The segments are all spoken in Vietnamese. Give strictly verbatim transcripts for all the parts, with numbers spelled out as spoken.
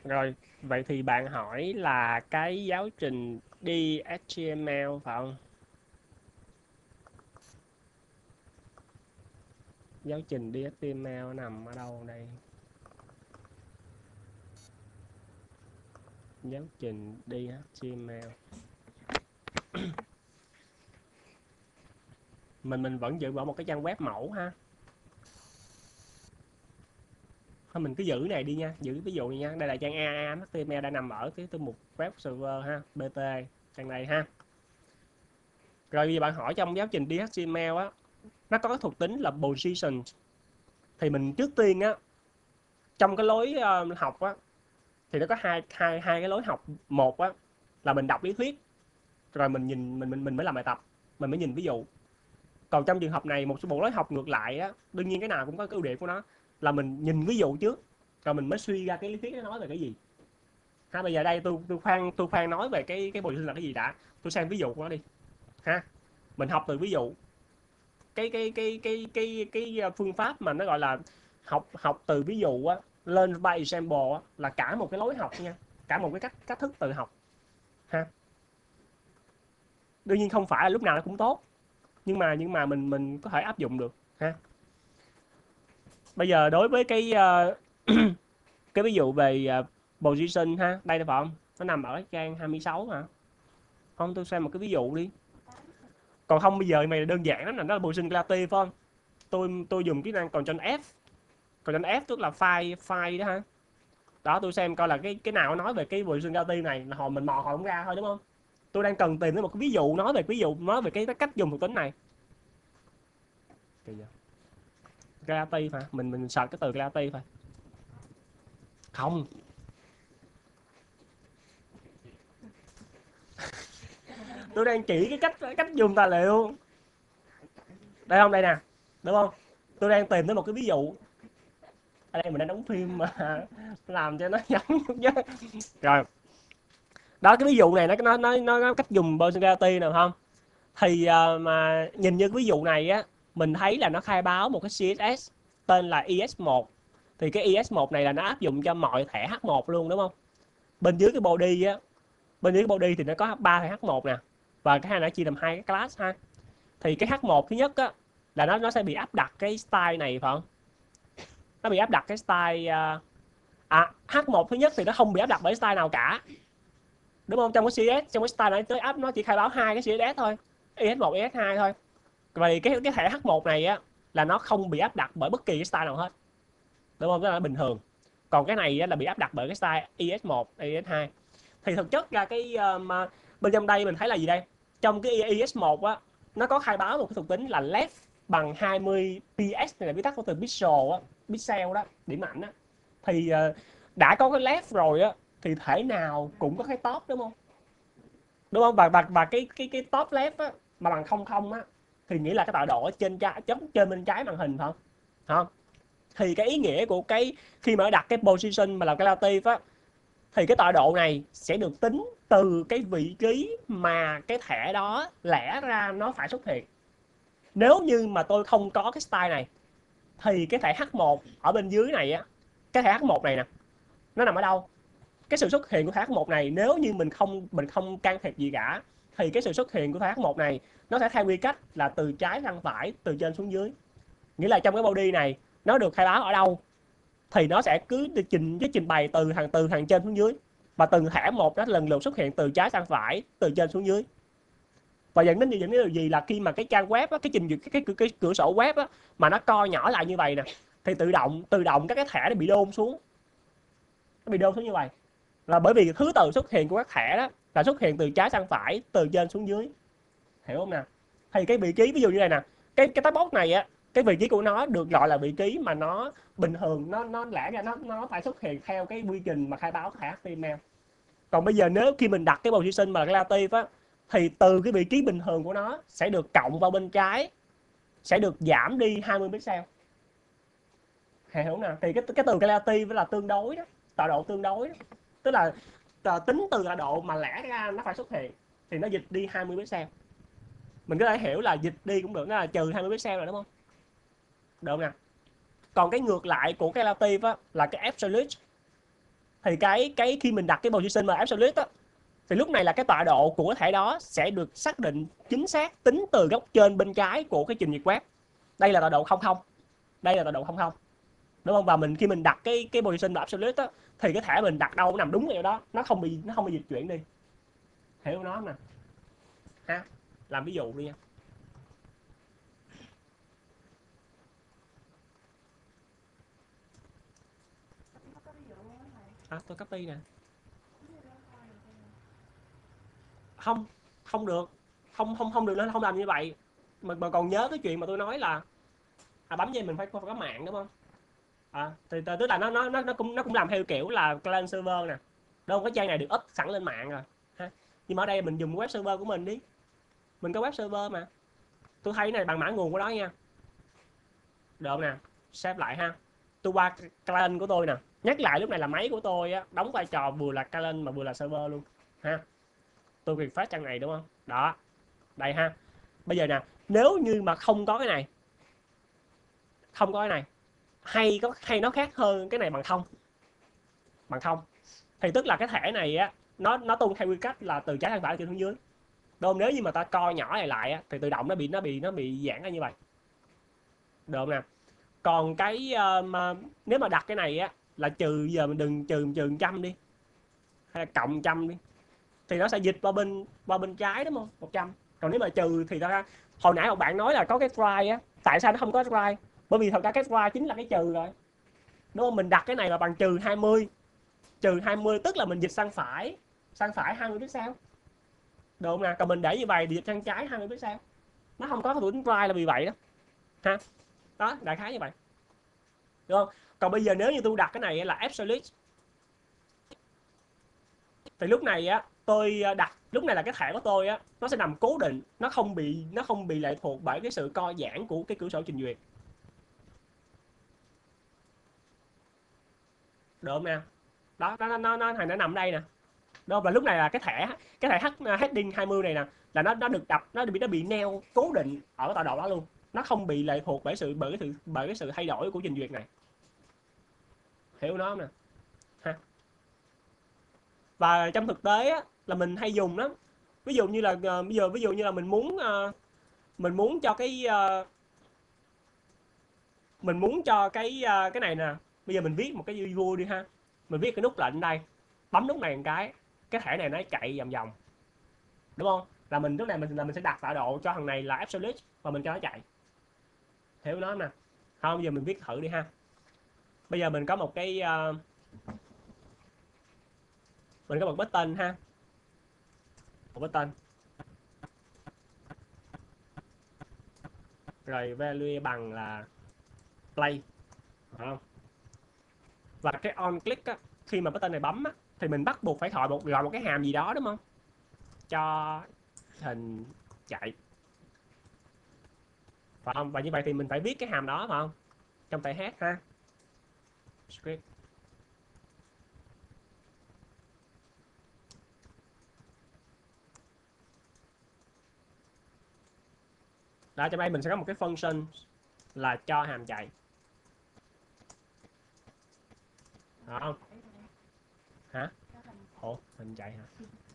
Rồi, vậy thì bạn hỏi là cái giáo trình đê hát tê em lờ phải không? Giáo trình đê hát tê em lờ nằm ở đâu đây? Giáo trình đê hát tê em lờ. Mình mình vẫn giữ bỏ một cái trang web mẫu ha. Thôi mình cứ giữ này đi nha, giữ ví dụ này nha. Đây là trang a a hát tê em lờ đã nằm ở cái mục web server ha, bê tê trang này ha. Rồi bây giờ bạn hỏi trong giáo trình đê hát tê em lờ á, nó có cái thuộc tính là position. Thì mình trước tiên á, trong cái lối uh, học á, thì nó có hai hai hai cái lối học. Một á là mình đọc lý thuyết, rồi mình nhìn mình mình mình mới làm bài tập, mình mới nhìn ví dụ. Còn trong trường hợp này, một số bộ lối học ngược lại á, đương nhiên cái nào cũng có cái ưu điểm của nó, là mình nhìn ví dụ trước rồi mình mới suy ra cái lý thuyết nó nói về cái gì ha. Bây giờ đây tôi tôi khoan tôi khoan nói về cái cái bộ sinh là cái gì đã, tôi xem ví dụ của nó đi ha. Mình học từ ví dụ. Cái cái cái cái cái cái phương pháp mà nó gọi là học học từ ví dụ á, learn by example á, là cả một cái lối học nha, cả một cái cách cách thức tự học ha. Đương nhiên không phải là lúc nào nó cũng tốt, nhưng mà nhưng mà mình mình có thể áp dụng được ha. Bây giờ đối với cái uh, cái ví dụ về uh, position ha, đây là phải không, nó nằm ở trang hai mươi sáu hả? Không, tôi xem một cái ví dụ đi. Còn không bây giờ mày đơn giản lắm, là nó là position relative phải không? Tôi tôi dùng kỹ năng Ctrl F. Ctrl F tức là file file đó ha. Đó, tôi xem coi là cái cái nào nói về cái position relative này, là hồi mình mò hồi không ra thôi đúng không? Tôi đang cần tìm đến một cái ví dụ nói về ví dụ nói về cái cách dùng thuộc tính này. Relative hả? Mình mình search cái từ relative thôi. Không. Tôi đang chỉ cái cách cách dùng tài liệu. Đây không, đây nè. Đúng không? Tôi đang tìm đến một cái ví dụ. Ở đây mình đang đóng phim mà làm cho nó giống chút chứ. Rồi. Đó, cái ví dụ này nó nó nó nó, nó cách dùng personality nào không? Thì uh, mà nhìn như cái ví dụ này á, mình thấy là nó khai báo một cái xê ét ét tên là i ét một. Thì cái i ét một này là nó áp dụng cho mọi thẻ hát một luôn đúng không? Bên dưới cái body á, bên dưới cái body thì nó có ba thẻ hát một nè, và cái hai nó chia làm hai cái class ha. Thì cái hát một thứ nhất á là nó nó sẽ bị áp đặt cái style này phải không? Nó bị áp đặt cái style uh, à hát một thứ nhất thì nó không bị áp đặt bởi style nào cả, đúng không? Trong cái xê ét ét, trong cái style này tới áp nó chỉ khai báo hai cái xê ét ét thôi, i ét một i ét hai thôi. Vậy cái cái thẻ hát một này á là nó không bị áp đặt bởi bất kỳ cái style nào hết, đúng không? Đó là bình thường. Còn cái này á, là bị áp đặt bởi cái style i ét một i ét hai. Thì thực chất ra cái um, bên trong đây mình thấy là gì đây? Trong cái i ét một á, nó có khai báo một cái thuộc tính là left bằng hai mươi px, này là viết tắt của từ pixel á, pixel đó, điểm ảnh á. Thì uh, đã có cái left rồi á thì thể nào cũng có cái top đúng không? Đúng không? Và và, và cái cái cái top left á mà bằng không không á thì nghĩa là cái tọa độ ở trên trái chấm trên bên trái màn hình phải không? Không? Thì cái ý nghĩa của cái khi mà đặt cái position mà là cái relative á, thì cái tọa độ này sẽ được tính từ cái vị trí mà cái thẻ đó lẽ ra nó phải xuất hiện. Nếu như mà tôi không có cái style này thì cái thẻ hát một ở bên dưới này á, cái thẻ hát một này nè, nó nằm ở đâu? Cái sự xuất hiện của thẻ hát một này, nếu như mình không mình không can thiệp gì cả, thì cái sự xuất hiện của thẻ hát một này nó sẽ theo quy cách là từ trái sang phải, từ trên xuống dưới. Nghĩa là trong cái body này nó được khai báo ở đâu thì nó sẽ cứ trình cái trình bày từ hàng từ hàng trên xuống dưới, và từng thẻ một nó lần lượt xuất hiện từ trái sang phải, từ trên xuống dưới. Và dẫn đến dẫn đến điều gì là khi mà cái trang web á, cái trình duyệt cái, cái, cái, cái cửa sổ web á, mà nó co nhỏ lại như vậy nè, thì tự động tự động các cái thẻ nó bị đôn xuống, nó bị đôn xuống như vậy là bởi vì thứ tự xuất hiện của các thẻ đó là xuất hiện từ trái sang phải, từ trên xuống dưới, hiểu không nè? Thì cái vị trí ví dụ như này nè, cái cái tab box này á, cái vị trí của nó được gọi là vị trí mà nó bình thường, nó nó lẽ ra nó nó phải xuất hiện theo cái quy trình mà khai báo thẻ hát tê em lờ. Còn bây giờ nếu khi mình đặt cái position mà relative á, thì từ cái vị trí bình thường của nó sẽ được cộng vào bên trái, sẽ được giảm đi hai mươi pixel, hiểu không nè? Thì cái cái từ relative là tương đối đó, tọa độ tương đối đó. Tức là tính từ tọa độ mà lẽ ra nó phải xuất hiện thì nó dịch đi hai mươi pixel. Mình có thể hiểu là dịch đi cũng được, nó là trừ hai mươi pixel rồi đúng không? Được không nè? Còn cái ngược lại của cái relative á là cái absolute. thì cái cái khi mình đặt cái position mà absolute á, thì lúc này là cái tọa độ của cái thẻ đó sẽ được xác định chính xác tính từ góc trên bên trái của cái trình duyệt web. Đây là tọa độ không không, đây là tọa độ không không, đúng không? Và mình khi mình đặt cái cái position là absolute á, thì cái thẻ mình đặt đâu cũng nằm đúng ở đó, nó không bị nó không bị dịch chuyển đi, hiểu nó nè ha. Làm ví dụ đi nha. À, tôi copy nè. Không, không được, không không không được, nó không làm như vậy. Mà, mà còn nhớ cái chuyện mà tôi nói là à, bấm dây mình phải, phải có mạng đúng không? À, thì tức là nó nó nó nó cũng nó cũng làm theo kiểu là client server nè, đâu cái trang này được up sẵn lên mạng rồi ha. Nhưng mà ở đây mình dùng web server của mình đi, mình có web server mà. Tôi thấy này bằng mã nguồn của đó nha, được không nè? Save lại ha. Tôi qua client của tôi nè, nhắc lại lúc này là máy của tôi á, đóng vai trò vừa là client mà vừa là server luôn ha. Tôi refresh trang này đúng không? Đó, đây ha. Bây giờ nè, nếu như mà không có cái này, không có cái này, hay có hay nó khác hơn cái này bằng không, bằng không, thì tức là cái thẻ này á, nó nó tuân theo quy cách là từ trái sang phải trên xuống dưới. Đúng không? Nếu như mà ta co nhỏ này lại á, thì tự động nó bị nó bị nó bị giãn ra như vậy, được không nè? Còn cái uh, mà nếu mà đặt cái này á là trừ, giờ mình đừng trừ trừ trăm đi, hay là cộng trăm đi, thì nó sẽ dịch qua bên qua bên trái đúng không? Một trăm. Còn nếu mà trừ thì ta, hồi nãy một bạn nói là có cái try á, tại sao nó không có try? Bởi vì thật ra cái try chính là cái trừ rồi, đúng không? Mình đặt cái này là bằng trừ hai mươi, trừ hai mươi tức là mình dịch sang phải, sang phải hai mươi pixel, được không nè? Còn mình để như vậy thì dịch sang trái hai mươi pixel, nó không có cái thủ tính try là vì vậy đó ha. Đó, đại khái như vậy, được không? Còn bây giờ nếu như tôi đặt cái này là absolute, thì lúc này á tôi đặt, lúc này là cái thẻ của tôi á, nó sẽ nằm cố định, nó không bị nó không bị lệ thuộc bởi cái sự co giãn của cái cửa sổ trình duyệt, được không nè? Đó, nó nó nó nó nằm ở đây nè, đâu. Và lúc này là cái thẻ cái thẻ heading hai mươi này nè, là nó nó được đập, nó bị nó bị neo cố định ở tọa độ đó luôn, nó không bị lệ thuộc bởi sự bởi cái sự bởi cái sự thay đổi của trình duyệt này, hiểu nó không nè ha. Và trong thực tế á, là mình hay dùng lắm. Ví dụ như là uh, bây giờ ví dụ như là mình muốn uh, mình muốn cho cái uh, mình muốn cho cái uh, cái này nè, bây giờ mình viết một cái vui đi ha, mình viết cái nút lệnh đây, bấm nút này một cái cái thẻ này nó chạy vòng vòng, đúng không? Là mình lúc này mình là mình sẽ đặt tọa độ cho thằng này là absolute và mình cho nó chạy, hiểu nó nè. Không, bây giờ mình viết thử đi ha. Bây giờ mình có một cái uh, mình có một button ha, một button rồi value bằng là play, phải không? Và cái on click á, khi mà button này bấm á, thì mình bắt buộc phải gọi một gọi một cái hàm gì đó, đúng không? Cho hình chạy, phải không? Và như vậy thì mình phải viết cái hàm đó, phải không? Trong tay hát ha, script. Đó, trong đây mình sẽ có một cái function là cho hàm chạy, phải không? Hả? Ủa, hình chạy hả?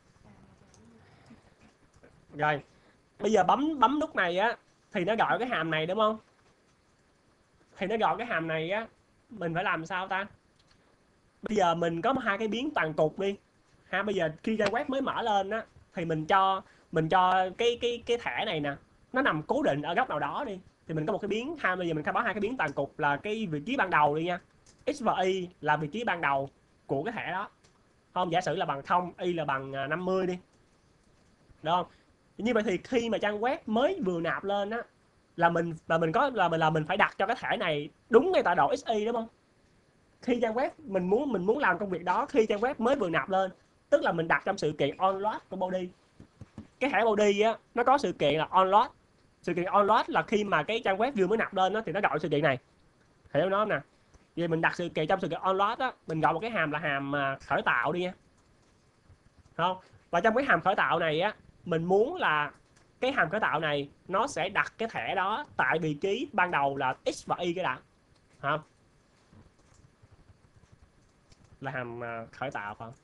Rồi, bây giờ bấm bấm nút này á thì nó gọi cái hàm này, đúng không? Thì nó gọi cái hàm này á, mình phải làm sao ta? Bây giờ mình có hai cái biến toàn cục đi ha. Bây giờ khi trang web mới mở lên á, thì mình cho mình cho cái cái cái thẻ này nè, nó nằm cố định ở góc nào đó đi, thì mình có một cái biến ha. Bây giờ mình khai báo hai cái biến toàn cục là cái vị trí ban đầu đi nha, x và y là vị trí ban đầu của cái thẻ đó, không? Giả sử là bằng không, y là bằng năm mươi đi, được không? Như vậy thì khi mà trang web mới vừa nạp lên á, là mình là mình có là mình là mình phải đặt cho cái thẻ này đúng ngay tọa độ ích y, đúng không? Khi trang web mình muốn mình muốn làm công việc đó khi trang web mới vừa nạp lên, tức là mình đặt trong sự kiện onload của body. Cái thẻ body á, nó có sự kiện là onload. Sự kiện onload là khi mà cái trang web vừa mới nạp lên á, thì nó gọi sự kiện này, hiểu nó không nè? Vậy mình đặt sự kiện trong sự kiện onload á, mình gọi một cái hàm là hàm khởi tạo đi nha, không? Và trong cái hàm khởi tạo này á, mình muốn là cái hàm khởi tạo này nó sẽ đặt cái thẻ đó tại vị trí ban đầu là x và y cái đã, không? là hàm uh, khởi tạo phải không?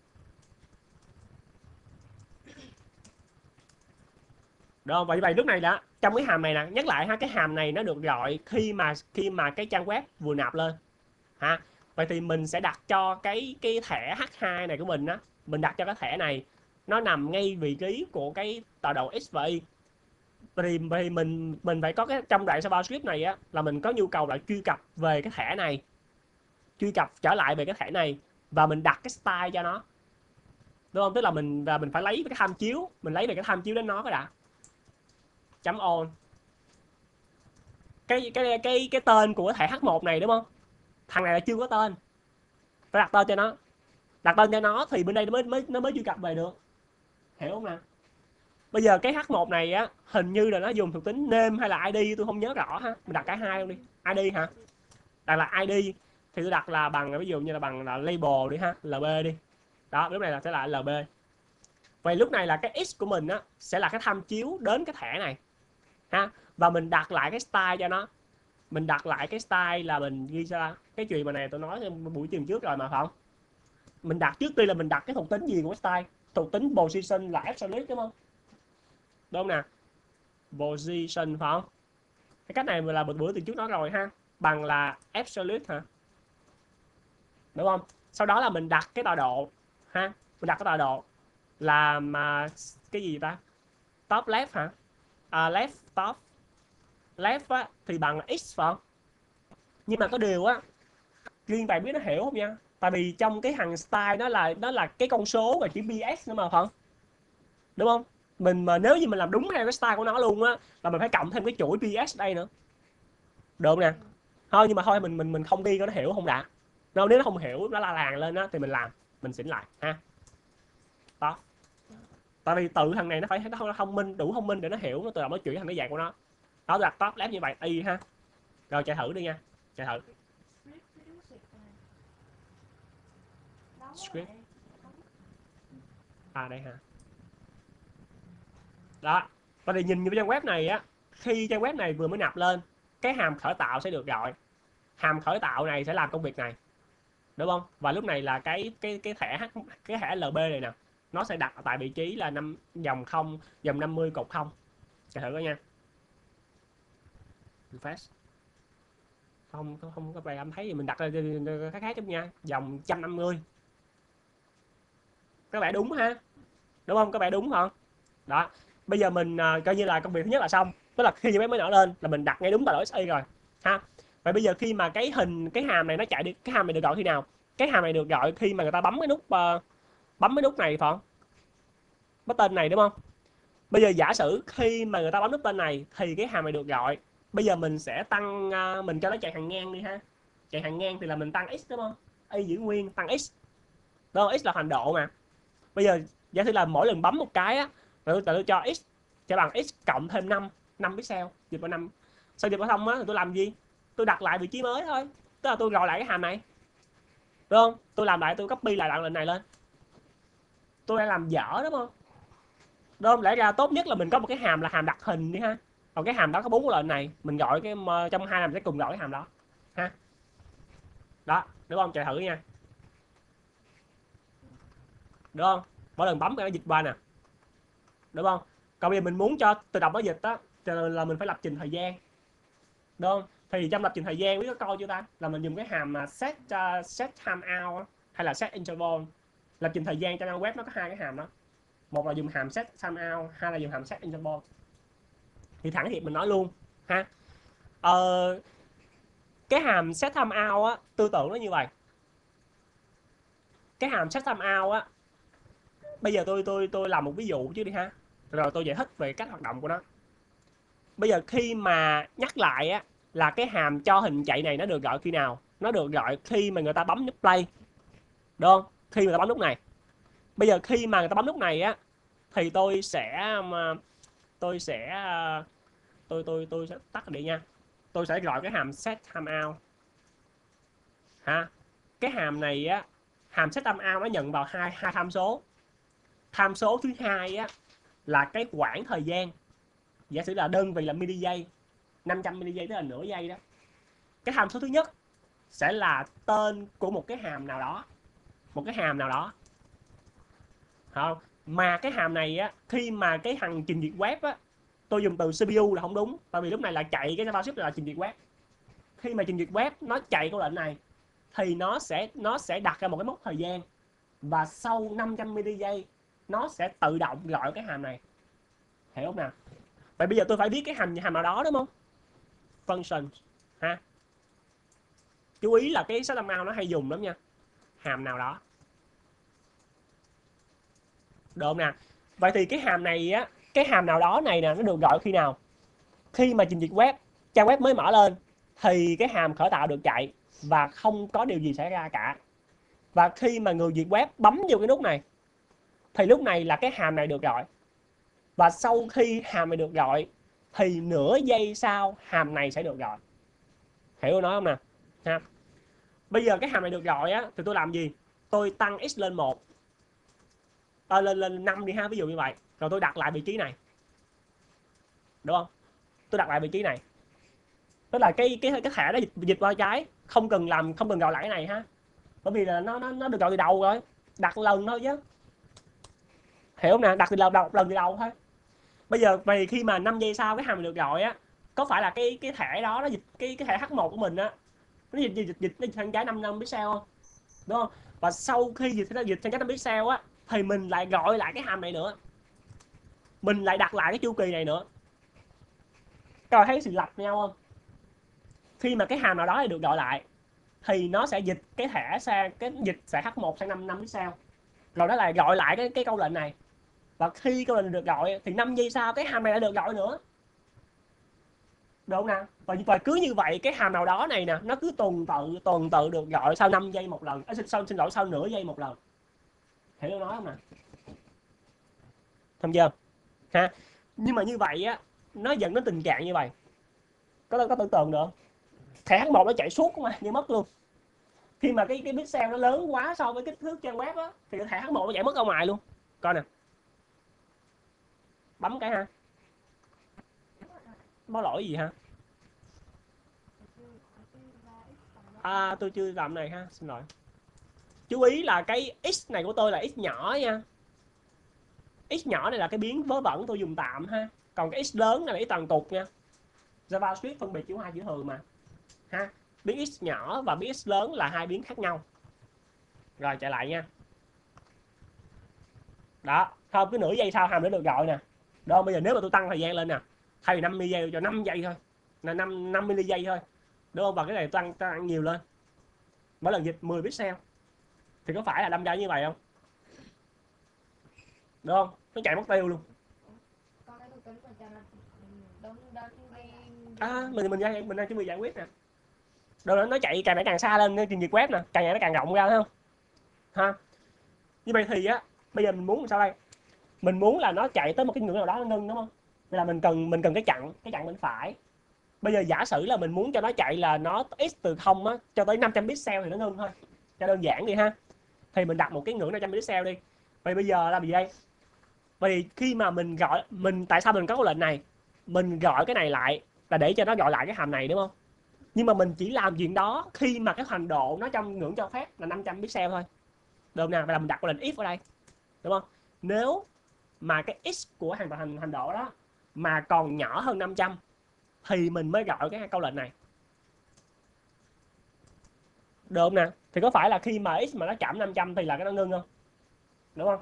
Được không? Vậy vậy lúc này đã trong cái hàm này nè, nhắc lại ha, cái hàm này nó được gọi khi mà khi mà cái trang web vừa nạp lên ha. Vậy thì mình sẽ đặt cho cái cái thẻ H hai này của mình á, mình đặt cho cái thẻ này nó nằm ngay vị trí của cái tọa độ X và Y. Thì, thì mình mình phải có cái trong đoạn server script này á là mình có nhu cầu là truy cập về cái thẻ này, truy cập trở lại về cái thẻ này và mình đặt cái style cho nó, đúng không? Tức là mình và mình phải lấy cái tham chiếu, mình lấy về cái tham chiếu đến nó cái đã. Chấm on cái cái cái cái tên của cái thẻ H một này, đúng không? Thằng này là chưa có tên, phải đặt tên cho nó, đặt tên cho nó thì bên đây nó mới mới nó mới truy cập về được, hiểu không nè? Bây giờ cái H một này á hình như là nó dùng thuộc tính name hay là i đê tôi không nhớ rõ ha, mình đặt cả hai luôn đi. i đê hả? Đặt là i đê thì tôi đặt là bằng ví dụ như là bằng là label đi ha, lb đi. Đó, lúc này là sẽ là lb. Vậy lúc này là cái x của mình á sẽ là cái tham chiếu đến cái thẻ này ha, và mình đặt lại cái style cho nó. Mình đặt lại cái style là mình ghi ra cái chuyện mà này tôi nói trong buổi trường trước rồi mà phải không? Mình đặt trước tiên là mình đặt cái thuộc tính gì của cái style, thuộc tính position là absolute, đúng không? Đúng không nè? Position phải không? Cái cách này là một bữa từ trước nói rồi ha, bằng là absolute hả, đúng không? Sau đó là mình đặt cái tọa độ ha, mình đặt cái tọa độ là mà cái gì ta, top left hả, à, left top left á, thì bằng là x phải không? Nhưng mà có điều á, riêng bạn biết nó hiểu không nha, tại vì trong cái hàng style nó là nó là cái con số và chữ ps nữa mà phải không, đúng không? Mình mà nếu như mình làm đúng theo cái style của nó luôn á là mình phải cộng thêm cái chuỗi ps đây nữa, được không nè? Thôi nhưng mà thôi mình mình mình không đi cho nó hiểu không đã. Nếu nó không hiểu nó la làng lên á thì mình làm, mình chỉnh lại ha. Đó, tại vì tự thằng này nó phải nó thông minh, đủ thông minh để nó hiểu, nó tự động nó chuyển thành cái dạng của nó. Đó, đặt top left như vậy y ha. Rồi chạy thử đi nha, chạy thử script. À đây ha. Đó, và thì nhìn như cái trang web này á, khi trang web này vừa mới nạp lên, cái hàm khởi tạo sẽ được gọi, hàm khởi tạo này sẽ làm công việc này, đúng không? Và lúc này là cái cái cái thẻ H, cái thẻ lb này nè, nó sẽ đặt tại vị trí là năm dòng không, dòng năm mươi cột không. Chờ thử coi nha. Refresh. Không không không có bài âm thấy gì, mình đặt ra khác khác chút nha, dòng một trăm năm mươi. Các bạn đúng ha, đúng không? Các bạn đúng không? Đó, bây giờ mình uh, coi như là công việc thứ nhất là xong, tức là khi bé mới nở lên là mình đặt ngay đúng tọa độ ích y rồi ha. Vậy bây giờ khi mà cái hình cái hàm này nó chạy đi, cái hàm này được gọi khi nào? Cái hàm này được gọi khi mà người ta bấm cái nút uh, bấm cái nút này phải không? Bấm tên này đúng không? Bây giờ giả sử khi mà người ta bấm nút tên này thì cái hàm này được gọi. Bây giờ mình sẽ tăng uh, mình cho nó chạy hàng ngang đi ha. Chạy hàng ngang thì là mình tăng x đúng không? Y giữ nguyên tăng x. Đúng không? X là hoành độ mà. Bây giờ giả sử là mỗi lần bấm một cái á, rồi tôi, tôi cho x sẽ bằng x cộng thêm năm, năm pixel, dịch vào năm. Sau dịch vào xong á thì tôi làm gì? Tôi đặt lại vị trí mới thôi. Tức là tôi gọi lại cái hàm này. Đúng không? Tôi làm lại, tôi copy lại đoạn lệnh này lên. Tôi đang làm dở đúng không? Đúng không? Lẽ ra tốt nhất là mình có một cái hàm là hàm đặt hình đi ha. Còn cái hàm đó có bốn cái lệnh này, mình gọi cái trong hai hàm sẽ cùng gọi cái hàm đó ha. Đó, đúng không? Chạy thử nha. Đúng không? Mỗi lần bấm cái nó dịch qua nè, đúng không? Còn bây giờ mình muốn cho tự động nó dịch á cho là mình phải lập trình thời gian, đúng không? Thì trong lập trình thời gian biết có coi chưa ta, là mình dùng cái hàm mà set uh, set time out hay là set interval. Lập trình thời gian cho trang web nó có hai cái hàm đó, một là dùng hàm set time out, hai là dùng hàm set interval. Thì thẳng thiệt mình nói luôn ha, ờ, cái hàm set time out á, tư tưởng nó như vậy. Cái hàm set time out á, bây giờ tôi tôi tôi làm một ví dụ chứ đi ha, rồi tôi giải thích về cách hoạt động của nó. Bây giờ khi mà nhắc lại á, là cái hàm cho hình chạy này nó được gọi khi nào? Nó được gọi khi mà người ta bấm nút play, đúng không? Khi người ta bấm nút này. Bây giờ khi mà người ta bấm nút này á thì tôi sẽ tôi sẽ tôi tôi tôi sẽ tắt đi nha. Tôi sẽ gọi cái hàm set time out ha. Cái hàm này á, hàm set time out nó nhận vào hai hai tham số. Tham số thứ hai á là cái quãng thời gian, giả sử là đơn vị là mili giây, năm trăm mili giây tức là nửa giây đó. Cái tham số thứ nhất sẽ là tên của một cái hàm nào đó, một cái hàm nào đó, không? Mà cái hàm này á, khi mà cái thằng trình duyệt web á, tôi dùng từ xê pê u là không đúng, tại vì lúc này là chạy cái JavaScript là trình duyệt web. Khi mà trình duyệt web nó chạy câu lệnh này thì nó sẽ nó sẽ đặt ra một cái mốc thời gian, và sau năm trăm mi-li-giây nó sẽ tự động gọi cái hàm này, hiểu không nào? Vậy bây giờ tôi phải viết cái hàm hàm nào đó đúng không? Function ha. Chú ý là cái system out nó hay dùng lắm nha, hàm nào đó, được không nè? Vậy thì cái hàm này á, cái hàm nào đó này nè, nó được gọi khi nào? Khi mà trình duyệt web, trang web mới mở lên thì cái hàm khởi tạo được chạy và không có điều gì xảy ra cả. Và khi mà người duyệt web bấm vô cái nút này thì lúc này là cái hàm này được gọi. Và sau khi hàm này được gọi thì nửa giây sau hàm này sẽ được gọi. Hiểu tôi nói không nè? Ha. Bây giờ cái hàm này được gọi á thì tôi làm gì? Tôi tăng x lên một, à, lên lên năm đi ha, ví dụ như vậy. Rồi tôi đặt lại vị trí này. Đúng không? Tôi đặt lại vị trí này. Tức là cái cái cái thẻ đó dịch dịch qua trái, không cần làm không cần gọi lại cái này ha. Bởi vì là nó nó nó được gọi từ đầu rồi. Đặt lần thôi chứ. Hiểu không nè? Đặt từ đầu, đầu lần từ đầu thôi. Bây giờ vì khi mà năm giây sau cái hàm được gọi á, có phải là cái cái thẻ đó nó dịch cái cái thẻ H một của mình á, nó dịch dịch dịch, dịch sang trái năm năm pixel không? Đúng không? Và sau khi dịch nó dịch sang trái năm pixel á thì mình lại gọi lại cái hàm này nữa. Mình lại đặt lại cái chu kỳ này nữa. Các bạn thấy sự lặp nhau không? Khi mà cái hàm nào đó được gọi lại thì nó sẽ dịch cái thẻ sang cái dịch sẽ H một sang năm năm pixel. Rồi nó lại gọi lại cái cái câu lệnh này. Và khi câu lệnh được gọi thì năm giây sau cái hàm này đã được gọi nữa. Được không nào? Và, và cứ như vậy cái hàm nào đó này nè, nó cứ tuần tự tuần tự được gọi sau năm giây một lần. À, sau xin lỗi sau nửa giây một lần. Hiểu tôi nói không nè? Thông chưa? Ha. Nhưng mà như vậy á, nó dẫn đến tình trạng như vậy. Có có tưởng tượng được không? Thẻ H một nó chạy suốt mà như mất luôn. Khi mà cái cái pixel nó lớn quá so với kích thước trang web á thì cái thẻ H một nó chạy mất ở ngoài luôn. Coi nè. Bấm cái ha. Báo lỗi gì ha? À, tôi chưa làm này ha, xin lỗi. Chú ý là cái x này của tôi là x nhỏ nha. X nhỏ này là cái biến vớ vẩn tôi dùng tạm ha. Còn cái x lớn này là x toàn tục nha. JavaScript phân biệt chữ hai chữ thường mà. Ha. Biến x nhỏ và biến x lớn là hai biến khác nhau. Rồi chạy lại nha. Đó, không cứ nửa giây sau hàm để được gọi nè. Đó, bây giờ nếu mà tôi tăng thời gian lên nè, thay vì năm mi-li-giây cho năm giây thôi. Là năm năm mi-li-giây thôi. Đúng không? Và cái này tăng tăng nhiều lên. Mỗi lần dịch mười pixel. Thì có phải là đâm ra như vậy không? Đúng không? Nó chạy mất tiêu luôn. À, mình mình đang mình đang chuẩn bị giải quyết nè. Rồi nó chạy càng ngày càng xa lên trình duyệt web nè, càng ngày nó càng rộng ra thấy không? Ha. Như vậy thì á, bây giờ mình muốn sao đây? Mình muốn là nó chạy tới một cái ngưỡng nào đó nó ngưng đúng không? Vậy là mình cần mình cần cái chặn, cái chặn bên phải. Bây giờ giả sử là mình muốn cho nó chạy là nó x từ không á cho tới năm trăm pixel thì nó ngưng thôi. Cho đơn giản đi ha. Thì mình đặt một cái ngưỡng năm trăm pixel đi. Vậy bây giờ làm gì đây? Vì khi mà mình gọi mình tại sao mình có cái lệnh này? Mình gọi cái này lại là để cho nó gọi lại cái hàm này đúng không? Nhưng mà mình chỉ làm chuyện đó khi mà cái hoành độ nó trong ngưỡng cho phép là năm trăm pixel thôi. Được không nào? Vậy là mình đặt cái lệnh if ở đây. Đúng không? Nếu mà cái x của hành hành hành độ đó mà còn nhỏ hơn năm trăm thì mình mới gọi cái câu lệnh này. Được không nè? Thì có phải là khi mà x mà nó chạm năm trăm thì là cái nó ngưng không? Đúng không?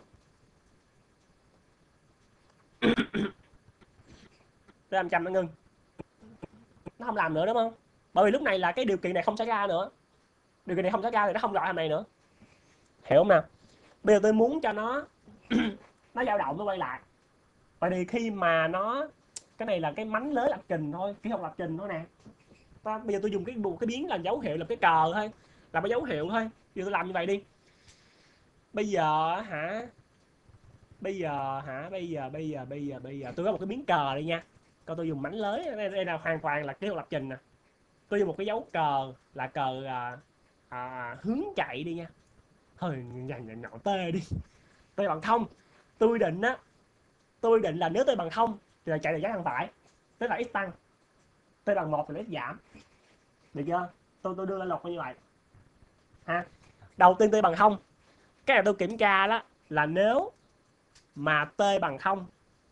Tới năm trăm nó ngưng. Nó không làm nữa đúng không? Bởi vì lúc này là cái điều kiện này không xảy ra nữa. Điều kiện này không xảy ra thì nó không gọi hàm này nữa. Hiểu không nào? Bây giờ tôi muốn cho nó nó dao động nó quay lại. Vậy thì khi mà nó cái này là cái mánh lới lập trình thôi, kỹ thuật lập trình thôi nè. Ta, bây giờ tôi dùng cái một cái biến làm dấu hiệu, làm cái cờ thôi, làm cái dấu hiệu thôi. Bây giờ tôi làm như vậy đi. Bây giờ hả? Bây giờ hả? Bây giờ bây giờ bây giờ bây giờ tôi có một cái biến cờ đây nha. Coi tôi dùng mánh lới, đây, đây là hoàn toàn là kỹ thuật lập trình nè. Tôi dùng một cái dấu cờ là cờ à, à, hướng chạy đi nha. Thôi nhằn nhằn nhỏ tê đi. Tôi bằng không. Tôi định á, tôi định là nếu tôi bằng không thì là chạy được dấu thang phải, tức là x tăng. Tôi bằng một thì là x giảm. Được chưa? Tôi tôi đưa lên luật như vậy. Ha. Đầu tiên tôi bằng không Cái này tôi kiểm tra đó là nếu mà t bằng không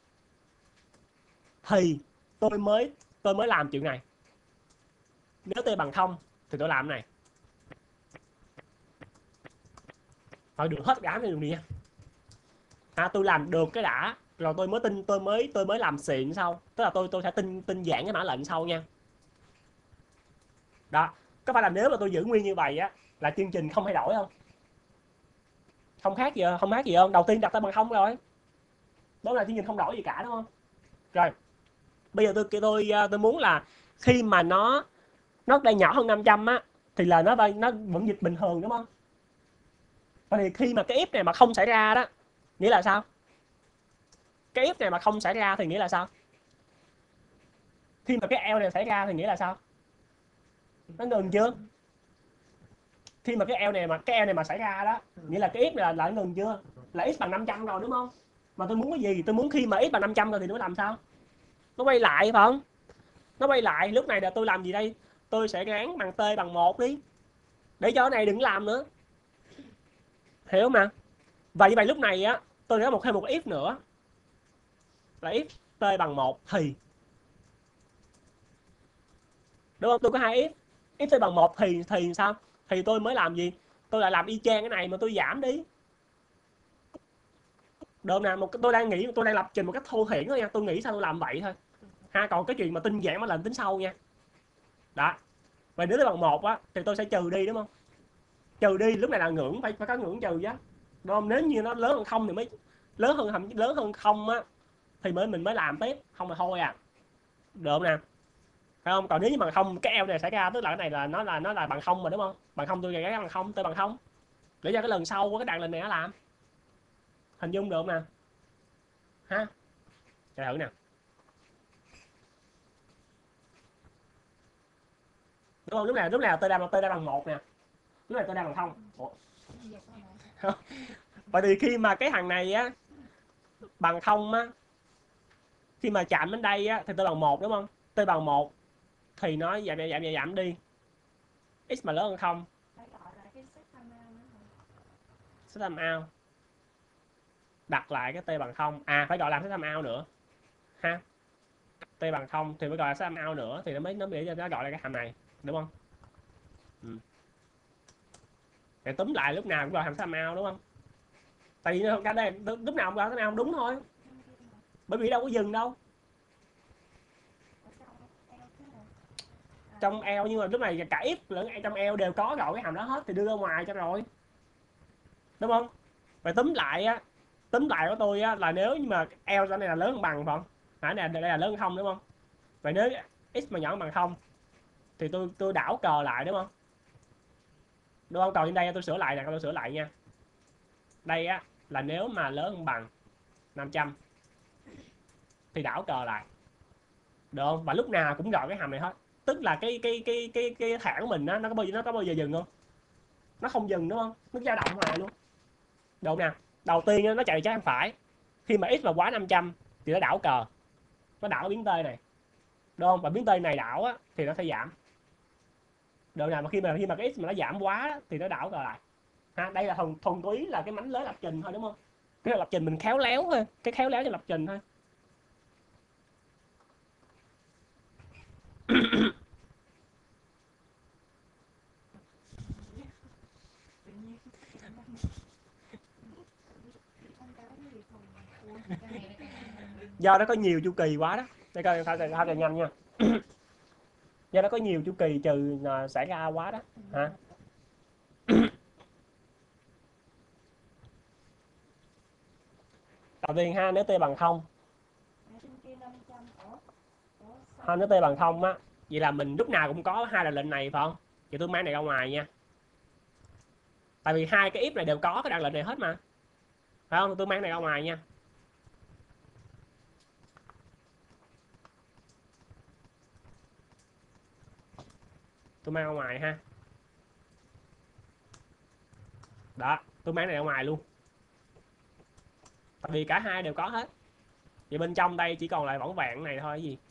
thì tôi mới tôi mới làm chuyện này. Nếu t bằng không thì tôi làm cái này. Thôi được hết đám này luôn đi nha. À, tôi làm được cái đã rồi tôi mới tin tôi mới tôi mới làm xịn sau, tức là tôi tôi sẽ tin tin giảng cái mã lệnh sau nha. Đó, có phải là nếu mà tôi giữ nguyên như vậy á là chương trình không thay đổi không? Không khác gì không khác gì không? Đầu tiên đặt tay bằng không rồi, đó là chương trình không đổi gì cả đúng không? Rồi bây giờ tôi tôi tôi muốn là khi mà nó nó đang nhỏ hơn năm trăm á thì là nó nó vẫn dịch bình thường đúng không? Vậy thì khi mà cái if này mà không xảy ra đó nghĩa là sao? Cái if này mà không xảy ra thì nghĩa là sao? Khi mà cái else này xảy ra thì nghĩa là sao? Nó ngừng chưa? Khi mà cái else này mà cái else này mà xảy ra đó nghĩa là cái if này là, là ngừng chưa? Là x bằng năm trăm rồi đúng không? Mà tôi muốn cái gì? Tôi muốn khi mà x bằng năm trăm rồi thì nó làm sao? Nó quay lại phải không? Nó quay lại, lúc này là tôi làm gì đây? Tôi sẽ gán bằng t bằng một đi, để cho cái này đừng làm nữa, hiểu mà. Và như vậy lúc này á tôi có một thêm một if nữa là if t bằng một thì, đúng không? Tôi có hai if. If t bằng một thì thì sao? Thì tôi mới làm gì? Tôi lại làm y chang cái này mà tôi giảm đi. Được nè, một tôi đang nghĩ tôi đang lập trình một cách thô thiển thôi nha, tôi nghĩ sao tôi làm vậy thôi ha. Còn cái chuyện mà tinh giản mà làm tính sau nha. Đó, vậy nếu t bằng một á thì tôi sẽ trừ đi đúng không? Trừ đi, lúc này là ngưỡng, phải phải có ngưỡng trừ chứ, đúng không? Nếu như nó lớn hơn không thì mới lớn hơn lớn hơn không á thì mới mình mới làm tiếp, không là thôi à. Được không nè? Phải không? Còn nếu như bằng không cái eo này xảy ra, tức là cái này là nó là nó là bằng không mà đúng không? Bằng không tôi gạch bằng không, tôi bằng không, để cho cái lần sau của cái đoạn lần này nó làm. Hình dung được không nè? Ha, để thử nè. Đúng không? Lúc này lúc nào tôi đang tôi đang bằng một nè, lúc này tôi đang bằng không. Ủa? Vậy thì khi mà cái thằng này á bằng không á, khi mà chạm đến đây á thì tôi bằng một đúng không? Tôi bằng một thì nó giảm giảm giảm giảm đi. X mà lớn hơn không. Set time out. Đặt lại cái t bằng không. À phải gọi là set time out nữa. Ha. T bằng không thì phải gọi là set time out nữa thì nó mới nó để cho nó gọi là cái hàm này, đúng không? Ừ. Để túm lại lúc nào cũng gọi hàm set time out đúng không? Tại vì cái đây lúc nào cũng gọi set time out đúng thôi. Bởi vì đâu có dừng đâu. Trong eo nhưng mà lúc này cả if lẫn trong eo đều có gọi cái hàm đó hết thì đưa ra ngoài cho rồi. Đúng không? Vậy túm lại á, túm lại của tôi á là nếu như mà eo này là lớn hơn bằng phải không? Hả, này đây là lớn hơn không đúng không? Vậy nếu x mà nhỏ hơn bằng không thì tôi tôi đảo cờ lại đúng không? Đúng không? Còn trên đây tôi sửa lại nè, tôi sửa lại nha. Đây á là nếu mà lớn hơn bằng năm trăm thì đảo cờ lại. Được không? Và lúc nào cũng gọi cái hàm này hết. Tức là cái cái cái cái cái thẻ của mình á nó có bao giờ nó có bao giờ dừng không? Nó không dừng đúng không? Nó dao động hoài luôn. Được không nè? Đầu tiên nó chạy trái phải. Khi mà x mà quá năm trăm thì nó đảo cờ. Nó đảo biến t này. Đúng không? Và biến t này đảo á thì nó sẽ giảm. Được nào mà khi mà khi mà cái x mà nó giảm quá thì nó đảo cờ lại. Ha, đây là thuần thuần túy là cái mánh lới lập trình thôi đúng không? Cái lập trình mình khéo léo thôi, cái khéo léo cho lập trình thôi. Do nó có nhiều chu kỳ quá đó. Đây coi sao sao cho nhanh nha. Do nó có nhiều chu kỳ trừ xảy ra quá đó. Hả? Đầu tiên ha, nếu t bằng không, ha nếu t bằng không á, vậy là mình lúc nào cũng có hai là lệnh này phải không? Vậy tôi mang này ra ngoài nha. Tại vì hai cái if này đều có cái đoạn lệnh này hết mà. Phải không? Tôi mang này ra ngoài nha. Tôi mang ra ngoài ha. Đó, tôi mang này ra ngoài luôn. Tại vì cả hai đều có hết. Vậy bên trong đây chỉ còn lại võng vẹn này thôi cái gì.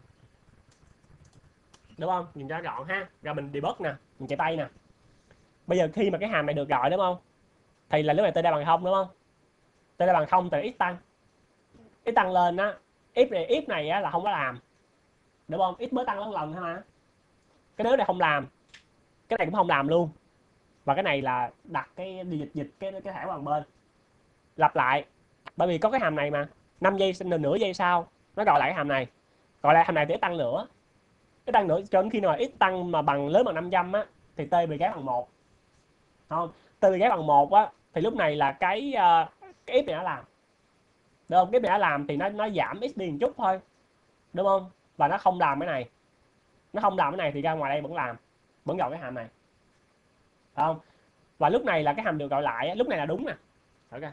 Đúng không? Nhìn cho gọn ha. Rồi mình debug nè, mình chạy tay nè. Bây giờ khi mà cái hàm này được gọi đúng không, thì là lúc này t đa bằng không đúng không, t đa bằng không thì x tăng, x tăng lên á, if này if này á là không có làm đúng không, x mới tăng lên lần thôi mà, cái đứa này không làm, cái này cũng không làm luôn, và cái này là đặt cái đi dịch dịch cái cái thẻ bằng bên, lặp lại, bởi vì có cái hàm này mà, năm giây nửa giây sau nó gọi lại cái hàm này, gọi lại hàm này thì x tăng nữa, x tăng nữa cho đến khi nào x tăng mà bằng lớn bằng năm trăm á thì t bị ghép bằng một, không, t bị ghép bằng một á thì lúc này là cái uh, cái f này nó làm được không, cái f này nó làm thì nó nó giảm x đi một chút thôi đúng không, và nó không làm cái này, nó không làm cái này thì ra ngoài đây vẫn làm, vẫn gọi cái hàm này, được không, và lúc này là cái hàm được gọi lại, lúc này là đúng nè, ok.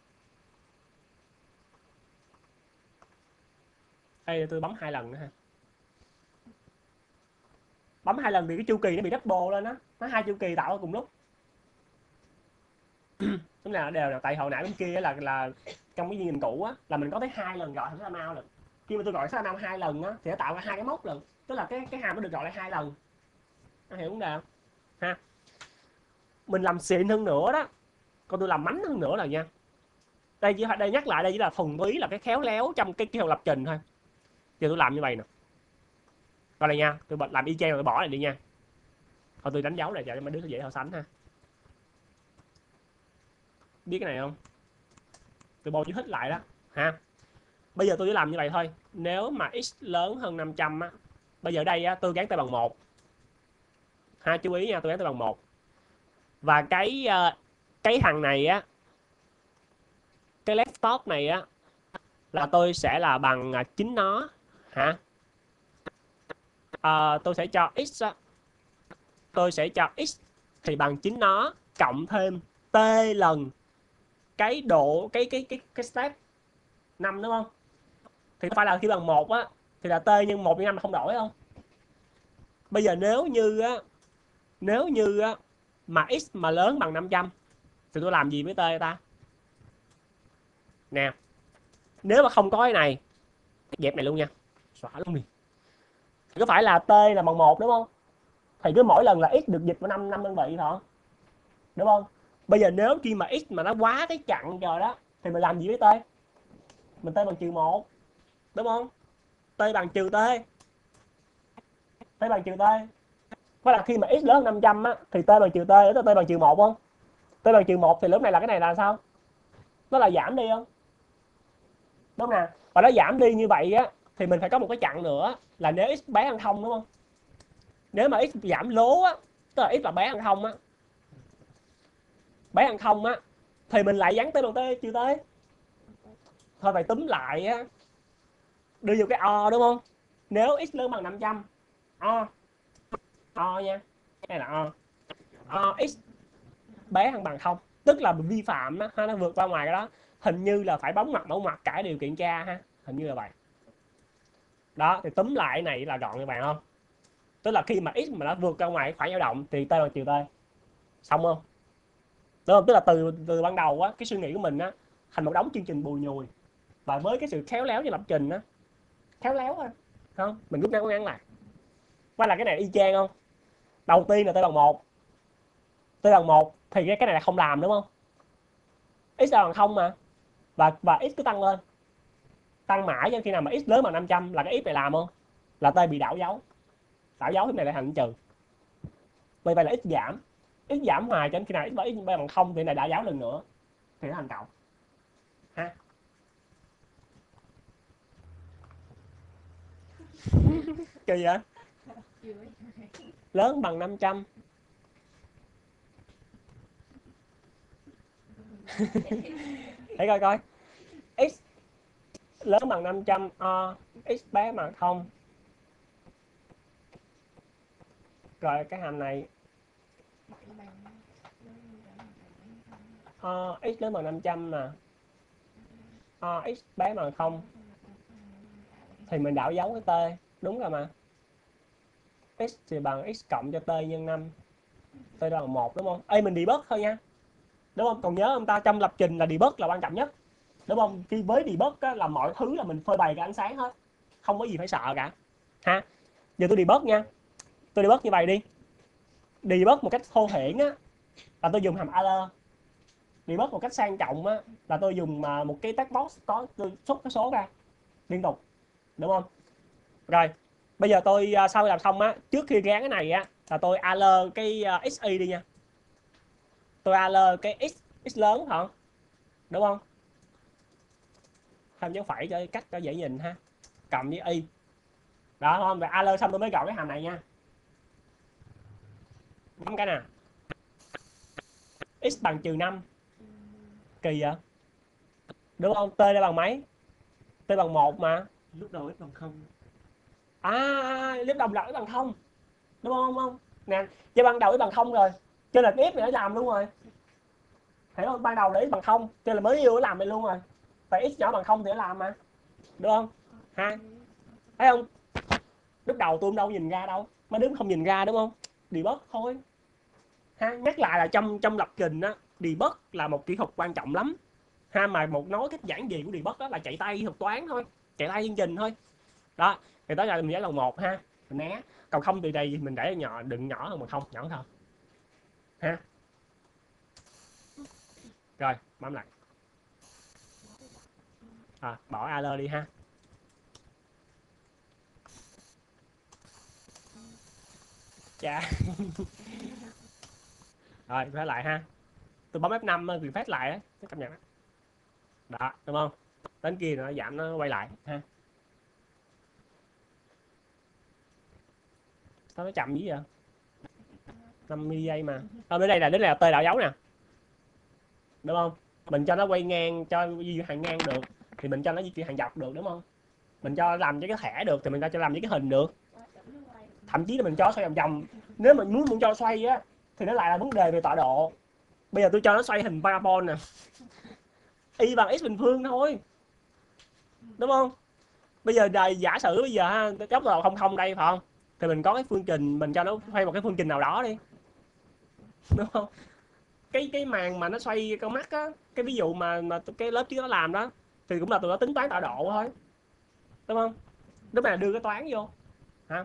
Đây tôi bấm hai lần nữa ha, bấm hai lần thì cái chu kỳ nó bị double lên đó, nó hai chu kỳ tạo ra cùng lúc. Lúc nào đều là tại hồi nãy bên kia là là trong cái nhìn cũ á là mình có tới hai lần gọi thằng Salamao lần, khi mà tôi gọi Salamao hai lần á thì nó tạo ra hai cái mốc lần, tức là cái cái hàm nó được gọi lại hai lần, nó hiểu vấn đề không ha. Mình làm xịn hơn nữa đó, còn tôi làm mánh hơn nữa là nha, đây chỉ đây nhắc lại đây chỉ là thuần túy là cái khéo léo trong cái kỹ thuật lập trình thôi. Giờ tôi làm như vậy nè, coi này nha, tôi làm y chang rồi tôi bỏ này đi nha, thôi tôi đánh dấu này cho mấy đứa dễ so sánh ha, biết cái này không, tôi bôi chữ hít lại đó ha. Bây giờ tôi chỉ làm như vậy thôi, nếu mà x lớn hơn năm trăm á, bây giờ đây á tôi gắn t bằng một ha, chú ý nha, tôi gắn t bằng một, và cái cái thằng này á, cái left top này á là tôi sẽ là bằng chính nó hả, à, tôi sẽ cho x á, tôi sẽ cho x thì bằng chính nó cộng thêm t lần cái độ cái cái cái cái step năm đúng không, thì phải là khi bằng một á thì là t nhân một nhân năm không đổi không. Bây giờ nếu như á, nếu như á mà x mà lớn bằng năm trăm thì tôi làm gì với t ta nè, nếu mà không có cái này dẹp này luôn nha, xóa luôn đi, thì có phải là t là bằng một đúng không, thì cứ mỗi lần là x được dịch vào năm năm đơn vị thôi đúng không. Bây giờ nếu khi mà x mà nó quá cái chặn rồi đó thì mình làm gì với t, mình t bằng trừ một đúng không, t bằng trừ t, t bằng trừ t, có là khi mà x lớn hơn năm trăm á thì t bằng trừ t, t bằng trừ một không, t bằng trừ một thì lúc này là cái này là sao, nó là giảm đi không đúng nè, và nó giảm đi như vậy á thì mình phải có một cái chặn nữa là nếu x bé hơn không đúng không, nếu mà x giảm lố á, tức là x là bé hơn không á, bé hơn không á thì mình lại gắn t bằng t trừ t, thôi phải túm lại á, đưa vô cái o đúng không, nếu x lớn bằng năm trăm o o nha, đây là o o x bé hơn bằng không, tức là vi phạm á, nó vượt qua ngoài cái đó, hình như là phải bấm ngoặc mẫu ngoặc cải điều kiện tra ha, hình như là vậy đó. Thì túm lại này là gọn như vậy không, tức là khi mà x mà nó vượt ra ngoài khoảng dao động thì t bằng trừ t, xong không đúng không, tức là từ từ ban đầu á cái suy nghĩ của mình á thành một đống chương trình bùi nhùi, và với cái sự khéo léo như lập trình á, khéo léo thôi không, mình rút ngắn ngắn lại, quay là cái này y chang không, đầu tiên là t bằng một, t bằng một thì cái cái này là không làm đúng không, x bằng không mà, và và x cứ tăng lên, tăng mãi cho khi nào mà x lớn bằng năm trăm là cái x này làm không, là t bị đảo dấu, đảo dấu thì này lại thành trừ, vậy vậy là x giảm, x giảm hoài cho đến khi nào x x bằng không thì này đảo dấu lần nữa thì nó thành cộng ha. Kỳ vậy, lớn bằng năm trăm để coi coi, x lớn bằng năm trăm o, x bé bằng không, rồi cái hàm này o x lớn bằng năm trăm nè, o x bé bằng không thì mình đảo dấu cái t đúng rồi mà, x thì bằng x cộng cho t nhân năm, t bằng một đúng không, ê mình debug thôi nha đúng không, còn nhớ ông ta trong lập trình là debug là quan trọng nhất đúng không, khi với debug á, là mọi thứ là mình phơi bày cái ánh sáng hết, không có gì phải sợ cả ha. Giờ tôi debug nha, tôi debug như vậy đi, debug một cách thô thiển á là tôi dùng hàm alert. Debug một cách sang trọng á là tôi dùng uh, một cái text box có tôi xuất cái số ra liên tục, đúng không? Rồi bây giờ tôi uh, sau khi làm xong á, trước khi gán cái này á là tôi alert cái uh, xy đi nha. Tôi alert cái x x lớn hả, đúng không? Thêm dấu phẩy cho cách cho dễ nhìn ha, cầm với y đó, không? Rồi alert xong tôi mới gọi cái hàm này nha. Bấm cái nè, x bằng trừ năm, kỳ vậy, đúng không? T đây bằng mấy? T bằng một mà. Lúc đầu x bằng không. À, lúc đầu là x bằng không, đúng không? Không nè, cho ban đầu x bằng không rồi, cho nên f này nó làm luôn rồi, hiểu không? Ban đầu là x bằng không, cho nên là mới yêu nó làm này luôn rồi. Vậy x nhỏ bằng không thì nó làm mà, đúng không? Ha, thấy không? Lúc đầu tôi đâu nhìn ra đâu, mấy đứa không nhìn ra đúng không? Debug thôi ha. Nhắc lại là trong trong lập trình á, debug là một kỹ thuật quan trọng lắm ha. Mà một nói cách giản dị của debug đó là chạy tay thuật toán thôi, chạy tay chương trình thôi đó. Thì đó là mình giải là một ha, mình né. Còn không từ đây mình để nhỏ, đừng nhỏ hơn mà không, nhỏ hơn ha. Rồi bấm lại, à, bỏ alert đi ha. Chà. Rồi phải lại ha, tôi bấm ép năm refresh lại đấy, cái cảm nhận đó. Đó, đúng không? Đến kia nó giảm, nó quay lại ha. Sao nó chậm dữ vậy? năm mươi giây mà. Ở bên đây là đến là tê đảo dấu nè, đúng không? Mình cho nó quay ngang, cho di chuyển hàng ngang được thì mình cho nó di chuyển hàng dọc được, đúng không? Mình cho làm với cái thẻ được thì mình cho làm với cái hình được. Thậm chí là mình cho xoay vòng vòng. Nếu mà muốn muốn cho xoay á thì nó lại là vấn đề về tọa độ. Bây giờ tôi cho nó xoay hình parabol nè, y bằng x bình phương thôi, đúng không? Bây giờ đời giả sử bây giờ ha, góc độ không không đây phải không? Thì mình có cái phương trình, mình cho nó xoay một cái phương trình nào đó đi, đúng không? Cái cái màn mà nó xoay con mắt á, cái ví dụ mà mà cái lớp trước nó làm đó thì cũng là tụi nó tính toán tọa độ thôi, đúng không? Lúc này đưa cái toán vô hả?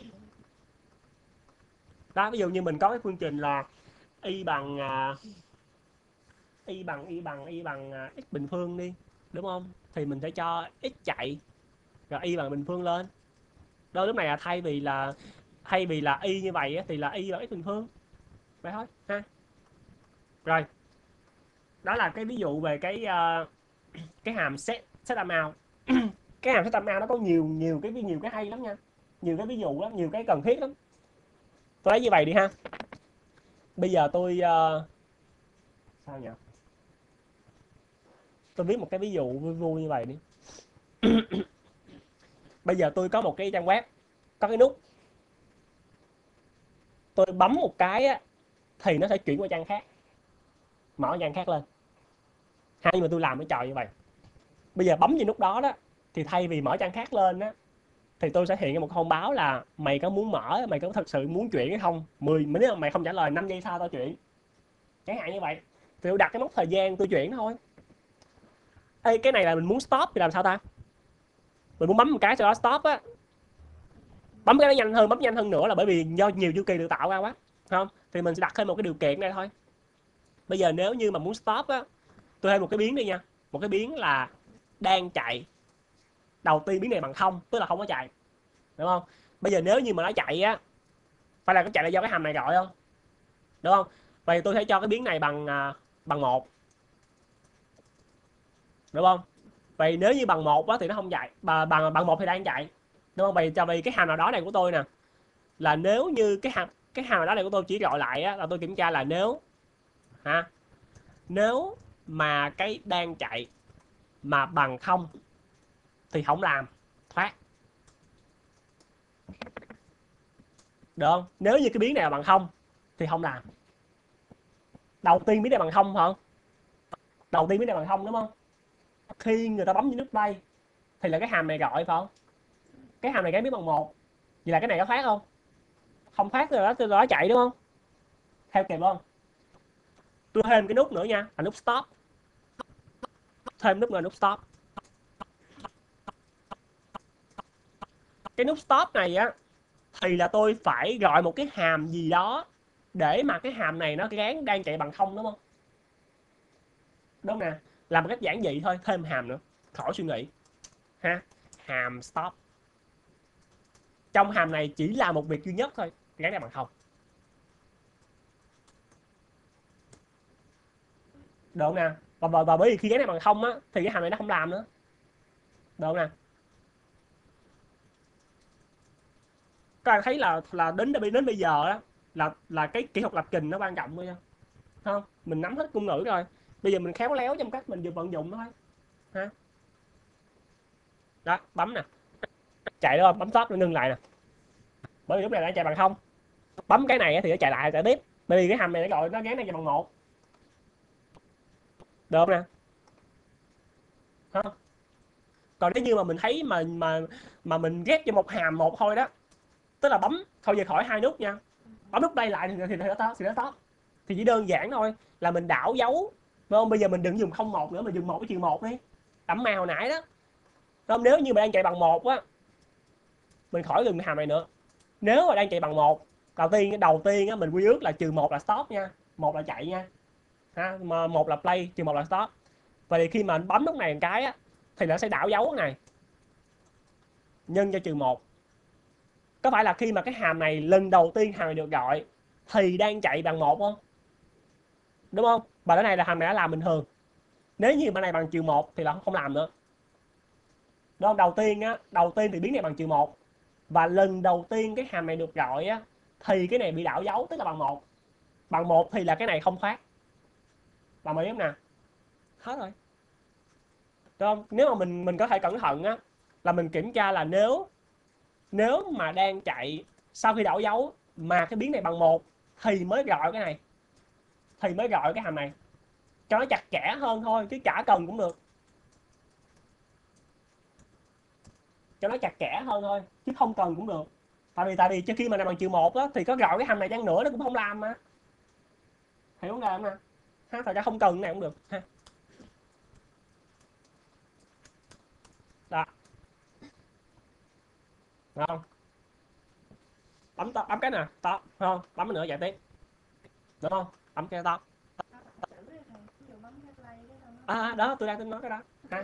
Đó, ví dụ như mình có cái phương trình là y bằng uh, y bằng y bằng y bằng uh, x bình phương đi, đúng không? Thì mình sẽ cho x chạy rồi y bằng bình phương lên. Đó, lúc này là thay vì là thay vì là y như vậy á, thì là y bằng x bình phương, vậy thôi ha. Rồi đó là cái ví dụ về cái uh, cái hàm set set amount. Cái hàm set amount nó có nhiều nhiều cái nhiều cái hay lắm nha, nhiều cái ví dụ lắm, nhiều cái cần thiết lắm. Tôi lấy như vậy đi ha. Bây giờ tôi uh, sao nhỉ, tôi viết một cái ví dụ vui vui như vậy đi. Bây giờ tôi có một cái trang web, có cái nút, tôi bấm một cái á, thì nó sẽ chuyển qua trang khác, mở trang khác lên ha. Nhưng mà tôi làm cái trò như vậy. Bây giờ bấm vào nút đó đó thì thay vì mở trang khác lên á thì tôi sẽ hiện ra một thông báo là mày có muốn mở, mày có thật sự muốn chuyển hay không. Mười nếu mà mày không trả lời năm giây sau tao chuyển, chẳng hạn như vậy. Thì tôi đặt cái mốc thời gian tôi chuyển thôi. Ê, cái này là mình muốn stop thì làm sao ta? Mình muốn bấm một cái sau đó stop á, bấm cái nó nhanh hơn, bấm nhanh hơn nữa là bởi vì do nhiều chu kỳ được tạo ra quá, không? Thì mình sẽ đặt thêm một cái điều kiện đây thôi. Bây giờ nếu như mà muốn stop á, tôi thêm một cái biến đi nha, một cái biến là đang chạy. Đầu tiên biến này bằng không, tức là không có chạy, đúng không? Bây giờ nếu như mà nó chạy á, phải là nó chạy là do cái hàm này gọi không, đúng không? Vậy tôi sẽ cho cái biến này bằng à, bằng một, đúng không? Vậy nếu như bằng một á thì nó không chạy, bằng bằng bằng một thì đang chạy, đúng không? Vậy cho vì cái hàm nào đó này của tôi nè, là nếu như cái hàm cái hàm nào đó này của tôi chỉ gọi lại á, là tôi kiểm tra là nếu ha, nếu mà cái đang chạy mà bằng không thì không làm, thoát, được không? Nếu như cái biến này là bằng không thì không làm. Đầu tiên biến này bằng không phải không? Đầu tiên biến này bằng không đúng không? Khi người ta bấm vào nút đây thì là cái hàm này gọi phải không? Cái hàm này cái biến bằng một, vậy là cái này có thoát không? Không thoát rồi đó, tôi đó chạy đúng không? Theo kịp không? Tôi thêm cái nút nữa nha, là nút stop. Thêm nút là nút stop. Cái nút stop này á thì là tôi phải gọi một cái hàm gì đó để mà cái hàm này nó gán đang chạy bằng không, đúng không? Đúng nè, làm một cách giản dị thôi, thêm hàm nữa, khỏi suy nghĩ ha. Hàm stop, trong hàm này chỉ là một việc duy nhất thôi, gán đang bằng không. Được không nè? Và, và, và bởi vì khi gán đang bằng không á thì cái hàm này nó không làm nữa. Được không nè? Các bạn thấy là là đến đến bây giờ đó là là cái kỹ thuật lập trình nó quan trọng thôi, không? Mình nắm hết ngôn ngữ rồi, bây giờ mình khéo léo trong cách mình vận dụng thôi ha. Đó, bấm nè, chạy đó, bấm stop để ngưng lại nè, bởi vì lúc này đang chạy bằng không. Bấm cái này thì nó chạy lại chạy tiếp, bởi vì cái hàm này nó gọi nó gán đang chạy bằng một. Được không nè? Không? Còn nếu như mà mình thấy mà mà mà mình ghép cho một hàm một thôi đó, tức là bấm thôi về khỏi hai nút nha, bấm nút đây lại thì thì nó stop, thì nó stop. Thì chỉ đơn giản thôi là mình đảo dấu, đúng không? Bây giờ mình đừng dùng không một nữa, mình dùng một với trừ một đi, đẫm màu nãy đó. Không, nếu như mà đang chạy bằng một á, mình khỏi dùng cái hàm này nữa. Nếu mà đang chạy bằng một, đầu tiên cái đầu tiên á mình quy ước là trừ một là stop nha, một là chạy nha, ha, mà một là play, trừ một là stop. Vậy thì khi mà anh bấm nút này một cái á thì nó sẽ đảo dấu này, nhân cho trừ một. Có phải là khi mà cái hàm này lần đầu tiên hàm này được gọi thì đang chạy bằng một không? Đúng không? Và cái này là hàm này đã làm bình thường. Nếu như bên này bằng trừ một thì là không làm nữa. Đúng không? Đầu tiên á, đầu tiên thì biến này bằng trừ một, và lần đầu tiên cái hàm này được gọi á thì cái này bị đảo dấu, tức là bằng một. Bằng một thì là cái này không thoát. Bạn biết không nè? Hết rồi. Đúng không? Nếu mà mình mình có thể cẩn thận á là mình kiểm tra là nếu nếu mà đang chạy sau khi đảo dấu mà cái biến này bằng một thì mới gọi cái này, thì mới gọi cái hàm này, cho nó chặt chẽ hơn thôi, chứ chả cần cũng được, cho nó chặt chẽ hơn thôi chứ không cần cũng được. Tại vì tại vì trước khi mà này bằng trừ một á thì có gọi cái hàm này chăng nữa nó cũng không làm mà, hiểu không làm nè ha. Thật ra không cần cái này cũng được ha. Đó, được không? Bấm to, bấm cái nè to không, bấm nữa chạy tiếp, được không? Bấm cái to. À đó, tôi đang tính nói cái đó ha.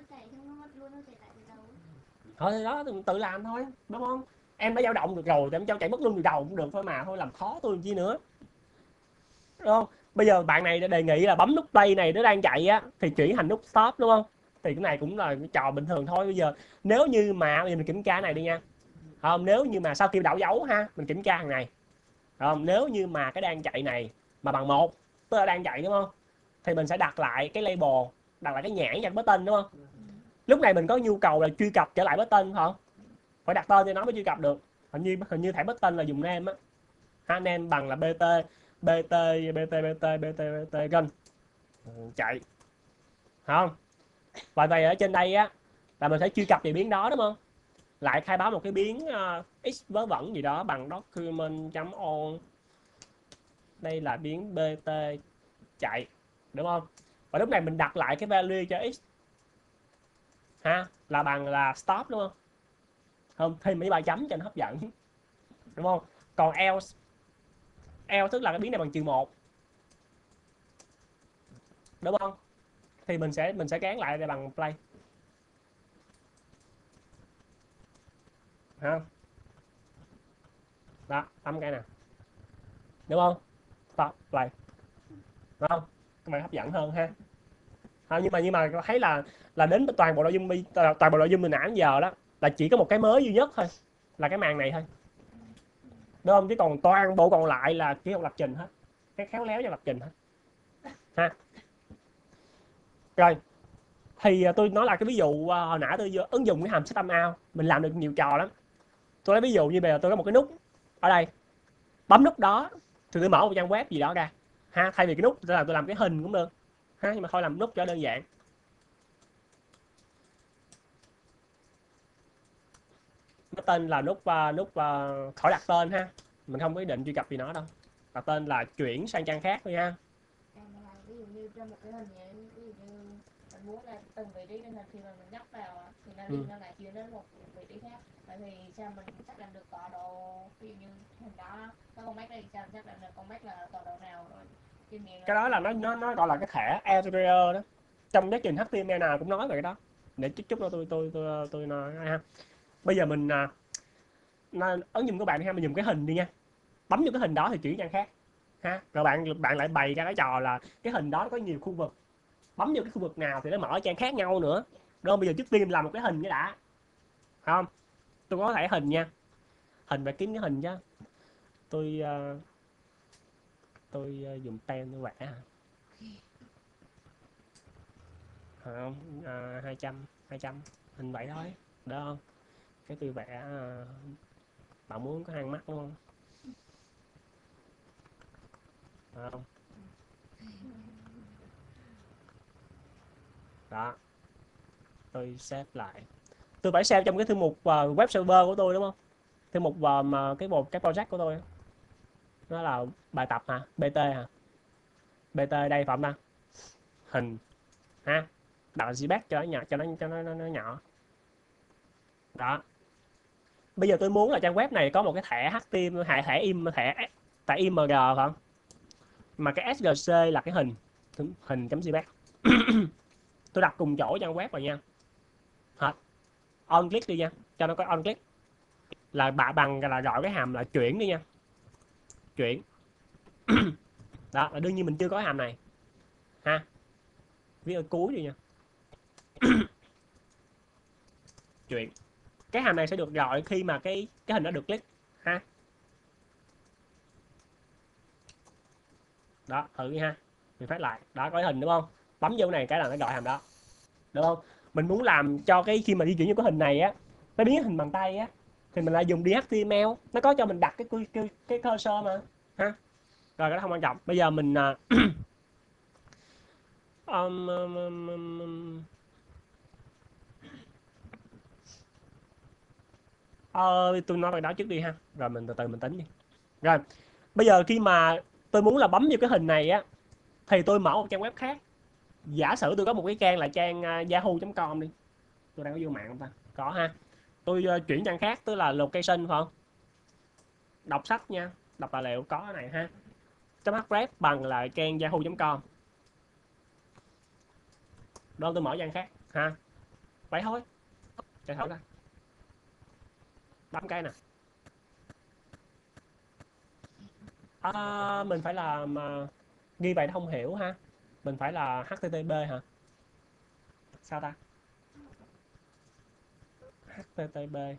Thôi đó, tự làm thôi, đúng không? Em đã dao động được rồi thì em cho chạy mất luôn từ đầu cũng được thôi mà, thôi làm khó tôi làm chi nữa, đúng không? Bây giờ bạn này đề nghị là bấm nút play này nó đang chạy á thì chuyển thành nút stop, đúng không? Thì cái này cũng là cái trò bình thường thôi. Bây giờ nếu như mà bây giờ mình kiểm tra cái này đi nha, không? Nếu như mà sau khi đảo dấu ha, mình kiểm tra thằng này, không? Nếu như mà cái đang chạy này mà bằng một, tức là đang chạy, đúng không? Thì mình sẽ đặt lại cái label, đặt lại cái nhãn cho button, đúng không? Lúc này mình có nhu cầu là truy cập trở lại button không? Phải đặt tên cho nó mới truy cập được. Hình như hình như thẻ button là dùng name á, ha, name bằng là bt bt bt bt bt bt run chạy, không? Và vậy ở trên đây á là mình sẽ truy cập về biến đó, đúng không? Lại khai báo một cái biến uh, x vớ vẩn gì đó bằng document.on, đây là biến bt chạy, đúng không? Và lúc này mình đặt lại cái value cho x ha là bằng là stop, đúng không? Không, thêm mấy ba chấm cho nó hấp dẫn, đúng không? Còn else, else tức là cái biến này bằng trừ một, đúng không? Thì mình sẽ mình sẽ gán lại để bằng play ha. Đó, bấm cái nè, đúng không? Stop play, đúng không? Các bạn hấp dẫn hơn ha. À, nhưng mà nhưng mà thấy là là đến toàn bộ nội dung toàn bộ nội dung mình nãy giờ đó là chỉ có một cái mới duy nhất thôi, là cái màn này thôi, đúng không? Chứ còn toàn bộ còn lại là kỹ thuật lập trình hết, cái khéo léo cho lập trình hết ha. Rồi thì tôi nói là cái ví dụ hồi nãy tôi ứng dụng cái hàm system out mình làm được nhiều trò lắm. Tôi lấy ví dụ như bây giờ tôi có một cái nút ở đây, bấm nút đó thì tôi mở một trang web gì đó ra ha, thay vì cái nút tôi làm tôi làm cái hình cũng được ha, nhưng mà thôi làm nút cho đơn giản. Nó tên là nút uh, nút uh, khỏi đặt tên ha, mình không có ý định truy cập gì nó đâu, đặt tên là chuyển sang trang khác thôi ha. Ví dụ như trong một cái hình vậy, ví dụ như mình muốn là từng vị trí trên hình thì mình nhấp vào thì nó Ừ. liền nó lại chuyển đến một vị trí khác. Vậy thì sao mình xác định được tọa độ, ví dụ như hình đó cái con mắt đây sao mình xác định được con mắt là tọa độ nào rồi kinh nghiệm là Cái đó là kinh nó nghiệm. nó nó gọi là cái thẻ Area đó, trong giáo trình hát tê em lờ nào cũng nói về cái đó. Để chút chút nữa tôi tôi tôi tôi nói ha. Bây giờ mình à, nó, ứng dụng của bạn ha, mình dùng cái hình đi nha, bấm vô cái hình đó thì chuyển trang khác ha, rồi bạn bạn lại bày ra cái trò là cái hình đó có nhiều khu vực, bấm vô cái khu vực nào thì nó mở trang khác nhau nữa, đúng không? Bây giờ trước tiên làm một cái hình cái đã, phải không? Tôi có thể hình nha, hình phải kiếm cái hình chứ. Tôi uh, tôi uh, dùng pen tôi vẽ hả? Không, uh, hai trăm hai trăm hình vậy thôi, được không? Cái tôi vẽ uh, bạn muốn có hang mắt đúng không? Được không? Đó, tôi save lại. Tôi phải save trong cái thư mục uh, web server của tôi đúng không? Thư mục uh, mà cái một cái project của tôi nó là bài tập hả? bê tê hả? bê tê đây phải không ta? Hình ha. Đặt jpeg cho nó nhỏ, cho nó cho nó, nó, nó nhỏ. Đó. Bây giờ tôi muốn là trang web này có một cái thẻ hát tê em, thẻ thẻ im thẻ thẻ img phải không? Mà cái ét giê xê là cái hình hình.jpg. Tôi đặt cùng chỗ trang web rồi nha. Hết. On click đi nha, cho nó có on click. Là bạn bằng là gọi cái hàm là chuyển đi nha. Chuyển. Đó, là đương nhiên mình chưa có hàm này. Ha. Viết ở cuối đi nha. Chuyển. Cái hàm này sẽ được gọi khi mà cái cái hình đó được click ha. Đó, thử đi ha. Mình phát lại. Đó, có cái hình đúng không? Bấm vô này cái là nó gọi hàm đó. Được không? Mình muốn làm cho cái khi mà di chuyển vô cái hình này á, nó biến hình bằng tay á, thì mình lại dùng đê hát tê em lờ, nó có cho mình đặt cái cái cái, cái cursor mà ha. Rồi cái đó không quan trọng. Bây giờ mình uh, um, um, um, um, uh, tôi nói về đó trước đi ha, rồi mình từ từ mình tính đi. Rồi bây giờ khi mà tôi muốn là bấm vô cái hình này á, thì tôi mở một trang web khác. Giả sử tôi có một cái trang là trang uh, yahoo chấm com đi, tôi đang có vô mạng không ta? Có ha. Tôi uh, chuyển trang khác, tức là location phải không? Đọc sách nha, đọc tài liệu có cái này ha. .href bằng là trang yahoo chấm com. Đó, tôi mở trang khác ha. Vậy thôi. Để thử coi. Bấm cái nè. À, mình phải làm uh, ghi vậy nó không hiểu ha. Mình phải là hát tê tê pê hả? Sao ta? hát tê tê pê.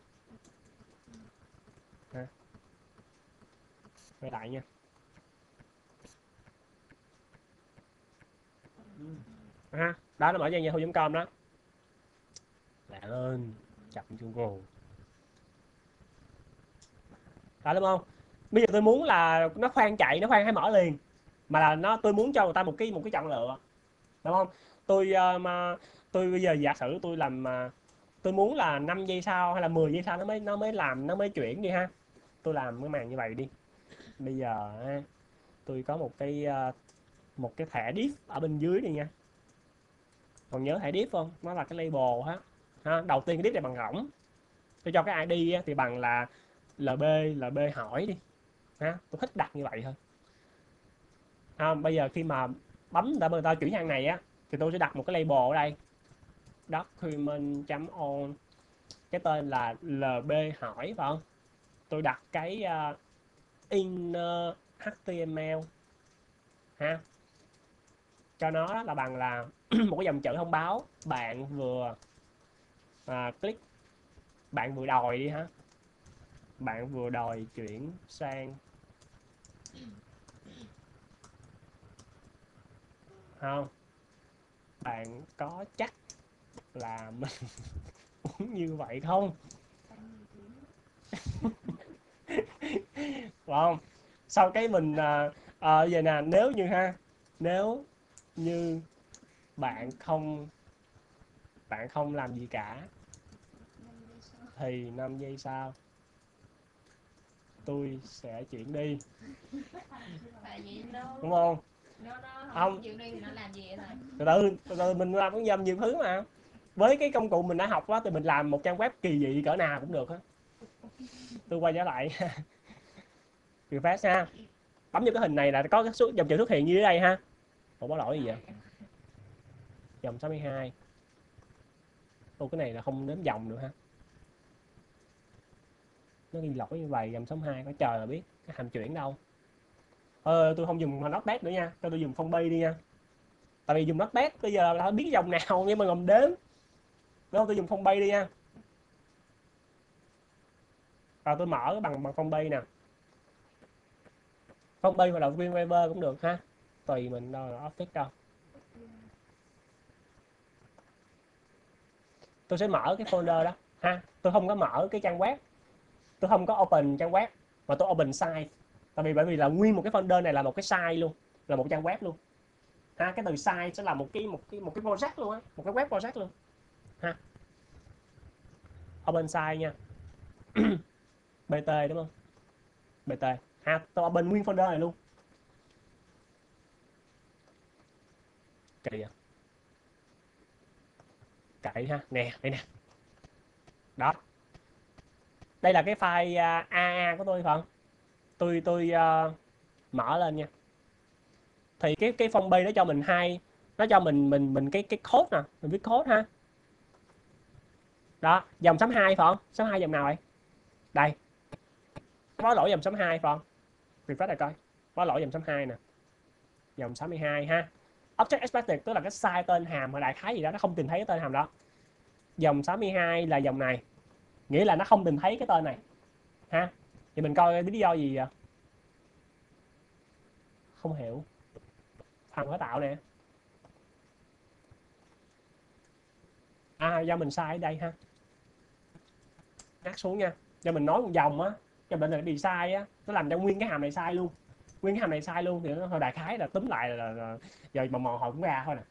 Ha. Quay lại nha. Ha. Đó, nó mở trang yahoo chấm com đó. Lẹ lên. Chậm chung cô. Đó đúng không? Bây giờ tôi muốn là nó khoan chạy, nó khoan hay mở liền, mà là nó tôi muốn cho người ta một cái một cái chọn lựa, đúng không? Tôi uh, mà tôi bây giờ giả sử tôi làm uh, tôi muốn là năm giây sau hay là mười giây sau nó mới nó mới làm nó mới chuyển đi ha. Tôi làm cái màn như vậy đi. Bây giờ tôi có một cái uh, một cái thẻ div ở bên dưới đi nha. Còn nhớ thẻ div không? Nó là cái label ha. Ha, đầu tiên cái div này bằng rỗng. Tôi cho cái i đê thì bằng là lb lb hỏi đi. Ha, tôi thích đặt như vậy thôi. À, bây giờ khi mà bấm người ta, người ta chuyển sang này á, thì tôi sẽ đặt một cái label ở đây, document.on, cái tên là lb hỏi phải không? Tôi đặt cái uh, inner hát tê em lờ ha, cho nó là bằng là một cái dòng chữ thông báo bạn vừa à, click, bạn vừa đòi đi ha, bạn vừa đòi chuyển sang không, bạn có chắc là mình muốn như vậy không? Phải không? Sau cái mình à, à, giờ nè, nếu như ha, nếu như bạn không bạn không làm gì cả thì năm giây sau tôi sẽ chuyển đi, Tại vì nó đúng không? nó nó không, Không, chịu đi thì nó làm gì vậy thầy? từ từ từ từ mình làm cái dầm nhiều thứ mà, với cái công cụ mình đã học á thì mình làm một trang web kỳ dị cỡ nào cũng được á. tôi quay trở lại refresh ha, bấm vô cái hình này là có cái số dòng chữ xuất hiện như dưới đây ha. Ủa có lỗi gì vậy? Dòng sáu mươi hai. Ủa cái này là không đếm dòng nữa ha, nó ghi lỗi như vậy. Dòng sáu mươi hai có trời mà biết cái hàm chuyển đâu. Ờ, tôi không dùng notepad nữa nha, cho tôi dùng phong bi đi nha, tại vì dùng notepad bây giờ là biết dòng nào nhưng mà ngầm đếm, đúng không? Tôi dùng phong bi đi nha. Rồi tôi mở bằng bằng phong bi nè, phong bi hoặc là Dreamweaver cũng được ha, tùy mình đâu là Office đâu. Tôi sẽ mở cái folder đó ha, tôi không có mở cái trang web, tôi không có open trang web mà tôi open site, tại vì bởi vì là nguyên một cái folder này là một cái site luôn, là một trang web luôn ha. Cái từ site sẽ là một cái một cái một cái project luôn á, một cái web project luôn ha. Open site nha. bt đúng không? bt ha, tôi open nguyên folder này luôn. Kỳ à, cậy ha, nè đây nè, đó đây là cái file uh, a a của tôi phải không? tôi tôi uh, mở lên nha, thì cái cái phong bì nó cho mình hai, nó cho mình mình mình cái cái code nè, mình viết code ha. Đó dòng chấm hai phải không? Chấm hai dòng nào vậy? Đây, có lỗi dòng chấm hai phải không? Refresh lại coi, có lỗi dòng chấm hai nè, dòng sáu mươi hai ha. Object expected tức là cái size tên hàm hoặc đại khái gì đó, nó không tìm thấy cái tên hàm đó. Dòng sáu mươi hai là dòng này, nghĩa là nó không tìm thấy cái tên này ha. Thì mình coi lý do gì vậy? Không hiểu. Phần khởi tạo nè, à do mình sai ở đây ha, ngắt xuống nha, do mình nói một dòng á, cho mình là bị sai á, nó làm cho nguyên cái hàm này sai luôn, nguyên cái hàm này sai luôn, thì nó thôi đại khái là túm lại là, là, là giờ mà mò hồi cũng ra thôi nè.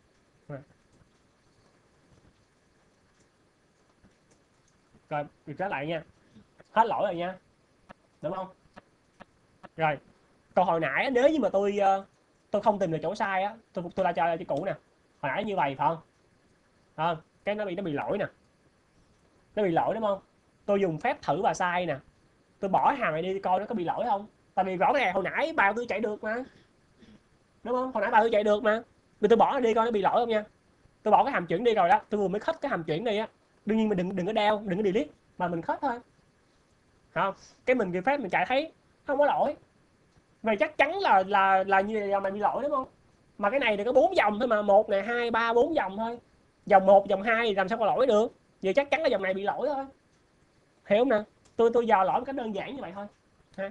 Rồi việc trở lại nha, hết lỗi rồi nha, đúng không? Rồi câu hồi nãy nếu như mà tôi tôi không tìm được chỗ sai á, tôi tôi lại cho chữ cũ nè, hồi nãy như vậy phải không? À, cái nó bị nó bị lỗi nè, nó bị lỗi đúng không? Tôi dùng phép thử và sai nè, tôi bỏ hàm này đi coi nó có bị lỗi không, tại vì rõ ràng hồi nãy bài tôi chạy được mà, đúng không? Hồi nãy bài tôi chạy được mà, vì tôi bỏ nó đi coi nó bị lỗi không nha. Tôi bỏ cái hàm chuyển đi rồi đó, tôi vừa mới khích cái hàm chuyển đi á, đương nhiên mình đừng đừng có đeo, đừng có delete mà mình khích thôi, không? Cái mình refresh mình chạy thấy không có lỗi, vậy chắc chắn là là là như là dòng này bị lỗi đúng không? Mà cái này thì có bốn dòng thôi mà, một này hai ba bốn dòng thôi, dòng một dòng hai thì làm sao có lỗi được, vậy chắc chắn là dòng này bị lỗi thôi, hiểu không nè? Tôi tôi dò lỗi một cách đơn giản như vậy thôi ha.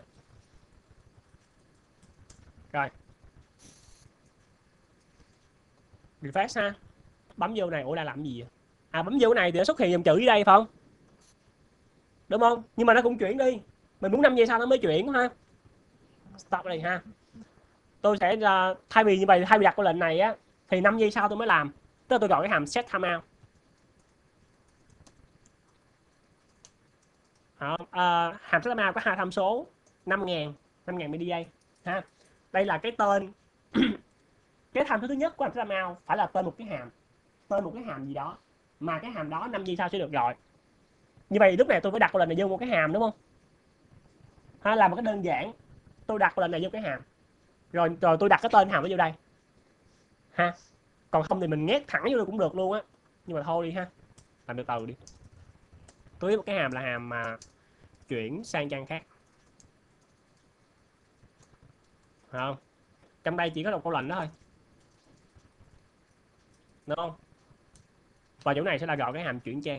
Rồi refresh ha, bấm vô này, ủa là làm gì vậy? À bấm vô này thì nó xuất hiện dòng chữ ở đây phải không? Đúng không? Nhưng mà nó cũng chuyển đi, mình muốn năm giây sau nó mới chuyển ha. Stop đây ha, tôi sẽ uh, thay vì như vậy, thay vì đặt câu lệnh này á thì năm giây sau tôi mới làm, tức là tôi gọi cái hàm set timeout. Đó, uh, hàm set timeout có hai tham số năm nghìn, năm nghìn milligiây ha. Đây là cái tên cái tham số thứ nhất của hàm set timeout phải là tên một cái hàm, tên một cái hàm gì đó mà cái hàm đó năm giây sau sẽ được gọi. Như vậy lúc này tôi phải đặt câu lệnh này vô một cái hàm đúng không? Ha, làm một cái đơn giản, tôi đặt câu lệnh này vô cái hàm, rồi rồi tôi đặt cái tên hàm nó vô đây ha. Còn không thì mình nhét thẳng vô đây cũng được luôn á, nhưng mà thôi đi ha, làm từ từ đi. Tôi biết một cái hàm là hàm mà chuyển sang trang khác, phải không? Trong đây chỉ có một câu lệnh đó thôi, đúng không? Và chỗ này sẽ là gọi cái hàm chuyển trang,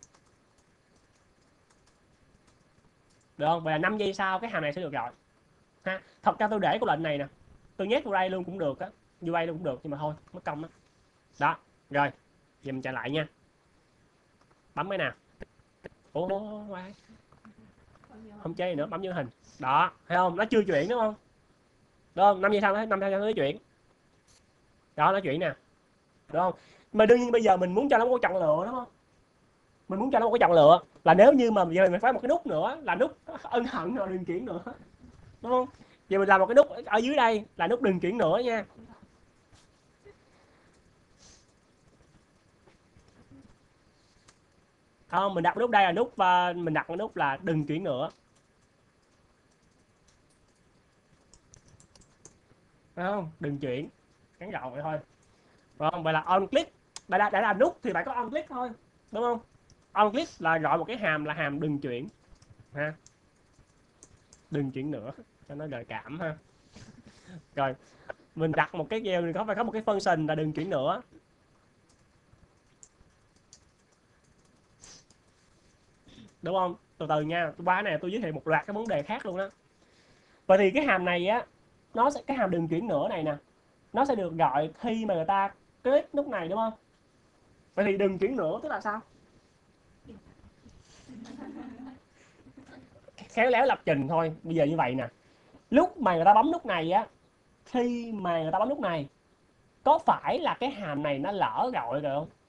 được không? Vậy là năm giây sau cái hàm này sẽ được gọi ha. Thật ra tôi để câu lệnh này nè, tôi nhét vô đây luôn cũng được á, vô đây luôn cũng được, nhưng mà thôi mất công đó. Đó rồi giờ mình chạy lại nha, bấm cái nào, ủa quay không chơi gì nữa, bấm vô hình đó, thấy không? Nó chưa chuyển đúng không? Đúng không? Năm giây sau nó năm giây sau nó chuyển, đó nó chuyển nè, đúng không? Mà đương nhiên bây giờ mình muốn cho nó có chọn lựa đúng không? Mình muốn cho nó có chọn lựa là nếu như mà giờ mình phải một cái nút nữa là nút ân hận rồi đừng chuyển nữa, đúng không? Giờ mình làm một cái nút ở dưới đây là nút đừng chuyển nữa nha. Không, mình đặt nút đây là nút và mình đặt cái nút là đừng chuyển nữa Phải không? Đừng chuyển, ngắn gọn vậy thôi. Phải không? Vậy là on click, đã, đã, đã là nút thì bạn có on click thôi, đúng không? On click là gọi một cái hàm là hàm đừng chuyển ha, đừng chuyển nữa cho nó gợi cảm ha. Rồi mình đặt một cái kêu mình có phải có một cái function là đừng chuyển nữa. Đúng không? Từ từ nha, tôi qua này tôi giới thiệu một loạt cái vấn đề khác luôn đó. Vậy thì cái hàm này á, nó sẽ cái hàm đừng chuyển nữa này nè, nó sẽ được gọi khi mà người ta click nút này, đúng không? Vậy thì đừng chuyển nữa tức là sao? Khéo léo lập trình thôi. Bây giờ như vậy nè, lúc mà người ta bấm nút này á, khi mà người ta bấm nút này, có phải là cái hàm này nó lỡ gọi rồi không?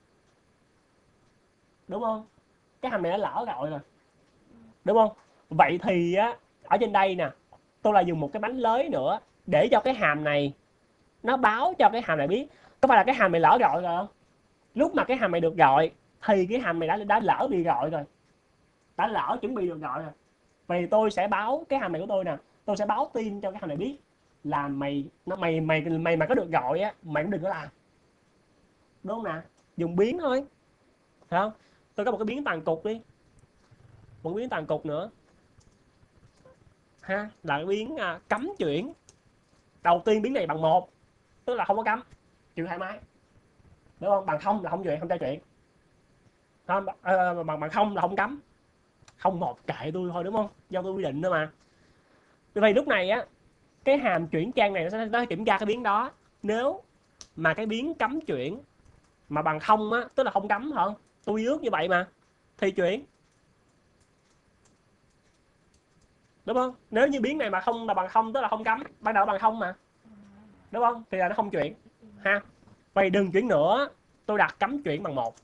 Đúng không? Cái hàm này nó lỡ gọi rồi, đúng không? Vậy thì á, ở trên đây nè, tôi là dùng một cái bánh lới nữa để cho cái hàm này nó báo cho cái hàm này biết có phải là cái hàm này lỡ gọi rồi không. Lúc mà cái hàm này được gọi thì cái hàm này đã đã lỡ bị gọi rồi, đã lỡ chuẩn bị được gọi rồi. Vậy tôi sẽ báo cái hàm này của tôi nè, tôi sẽ báo tin cho cái hàm này biết là mày nó mày mày mày mà có được gọi á, mày cũng đừng có làm, đúng không nè? Dùng biến thôi, phải không? Tôi có một cái biến toàn cục đi, một biến toàn cục nữa ha, là cái biến à, cấm chuyển. Đầu tiên biến này bằng một, tức là không có cấm, chịu thoải mái, đúng không? Bằng không là không chuyển, không cho chuyển, không à, bằng bằng không là không cấm, không một kệ tôi thôi, đúng không? Do tôi quy định thôi mà. Vì lúc này á, cái hàm chuyển trang này nó sẽ nó kiểm tra cái biến đó. Nếu mà cái biến cấm chuyển mà bằng không á, tức là không cấm hả? Tôi ước như vậy mà, thì chuyển, đúng không? Nếu như biến này mà không là bằng không, tức là không cấm, ban đầu bằng không mà, đúng không? Thì là nó không chuyển ha. Vậy đừng chuyển nữa, tôi đặt cấm chuyển bằng một,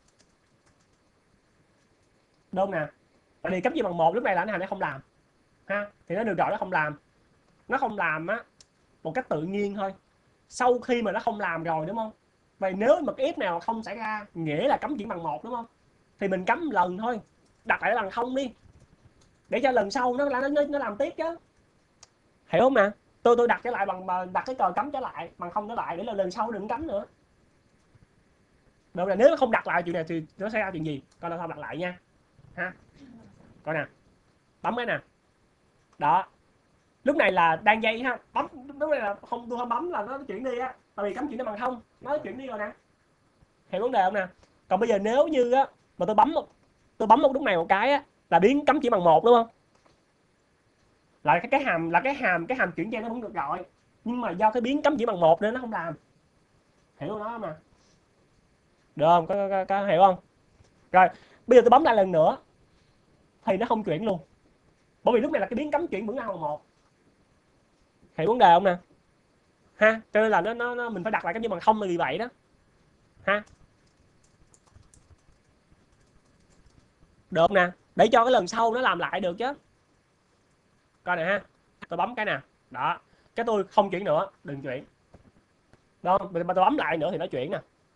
đúng không nè? Vậy thì cấm chuyển bằng một lúc này là nó không làm ha, thì nó được gọi nó không làm. Nó không làm á một cách tự nhiên thôi, sau khi mà nó không làm rồi, đúng không? Vậy nếu mà cái if nào không xảy ra nghĩa là cấm chuyển bằng một, đúng không? Thì mình cấm lần thôi, đặt lại bằng không đi, để cho lần sau nó nó nó, nó làm tiếp chứ, hiểu không nè? Tôi tôi đặt trở lại bằng đặt cái cờ cấm trở lại bằng không trở lại để là lần sau đừng cấm nữa. Được là nếu nó không đặt lại chuyện này thì nó sẽ ra chuyện gì? Coi là sao đặt lại nha ha. Coi nè, bấm cái nè, đó, lúc này là đang dây ha, bấm lúc này là không, tôi không bấm là nó chuyển đi á, tại vì cấm chuyển nó bằng không, nó chuyển đi rồi nè, hiểu vấn đề không nè? Còn bây giờ nếu như á mà tôi bấm một tôi bấm một lúc này một cái á là biến cấm chuyển bằng một, đúng không? Là cái, cái hàm là cái hàm cái hàm chuyển trang nó vẫn được gọi, nhưng mà do cái biến cấm chuyển bằng một nên nó không làm, hiểu nó không nè? Được không? Có, có, có hiểu không? Rồi bây giờ tôi bấm lại lần nữa thì nó không chuyển luôn, bởi vì lúc này là cái biến cấm chuyển vẫn là bằng một, hiểu vấn đề không nè? Ha, cho nên là nó nó, nó mình phải đặt lại cái như bằng không là vì vậy đó ha. Được không nè? Để cho cái lần sau nó làm lại được chứ. Coi nè ha, tôi bấm cái nè, đó, cái tôi không chuyển nữa, đừng chuyển, đúng không? Mà tôi bấm lại nữa thì nó chuyển nè.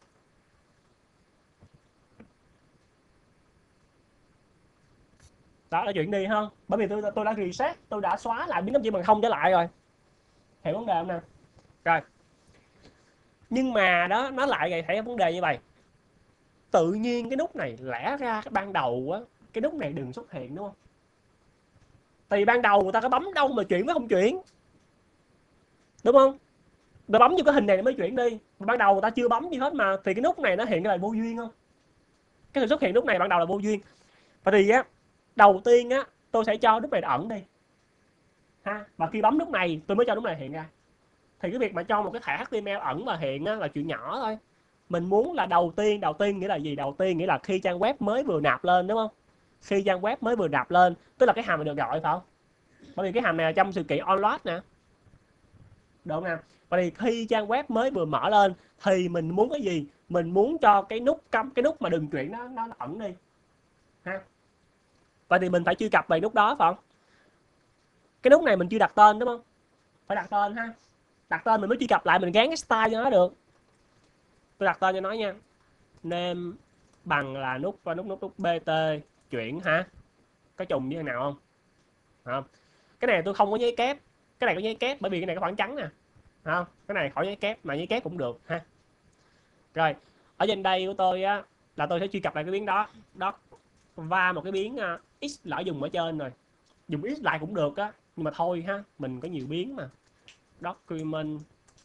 Đó, nó chuyển đi không? Bởi vì tôi tôi đã reset, tôi đã xóa lại biến cấm chuyển bằng không trở lại rồi, hiểu vấn đề không nè? Rồi, nhưng mà đó nó lại thấy vấn đề như vậy. Tự nhiên cái nút này lẽ ra cái ban đầu á, cái nút này đừng xuất hiện, đúng không? Tại vì ban đầu người ta có bấm đâu mà chuyển với không chuyển, đúng không? Người bấm vô cái hình này mới chuyển đi, ban đầu người ta chưa bấm gì hết mà, thì cái nút này nó hiện cái là vô duyên không? Cái sự xuất hiện nút này ban đầu là vô duyên. Và thì á, đầu tiên á tôi sẽ cho nút này ẩn đi ha, và khi bấm nút này tôi mới cho nút này hiện ra. Thì cái việc mà cho một cái thẻ hát tê em lờ ẩn và hiện á, là chuyện nhỏ thôi. Mình muốn là đầu tiên đầu tiên nghĩa là gì? Đầu tiên nghĩa là khi trang web mới vừa nạp lên, đúng không? Khi trang web mới vừa nạp lên, tức là cái hàm này được gọi, phải không? Bởi vì cái hàm này là trong sự kiện onload nè, được không nè? Và thì khi trang web mới vừa mở lên thì mình muốn cái gì? Mình muốn cho cái nút cấm, cái nút mà đừng chuyển nó nó ẩn đi ha. Vậy thì mình phải truy cập về nút đó, phải không? Cái nút này mình chưa đặt tên, đúng không? Phải đặt tên ha, đặt tên mình mới truy cập lại, mình gán cái style cho nó được. Tôi đặt tên cho nó nha, name bằng là nút và nút nút nút bt chuyển hả? Có trùng với nào không? Không, cái này tôi không có giấy kép, cái này có giấy kép bởi vì cái này có khoảng trắng nè, không? Cái này khỏi giấy kép, mà giấy kép cũng được ha. Rồi, ở trên đây của tôi á là tôi sẽ truy cập lại cái biến đó. Đó, va một cái biến uh, x lỡ dùng ở trên rồi. Dùng x lại cũng được á, nhưng mà thôi ha, mình có nhiều biến mà. Document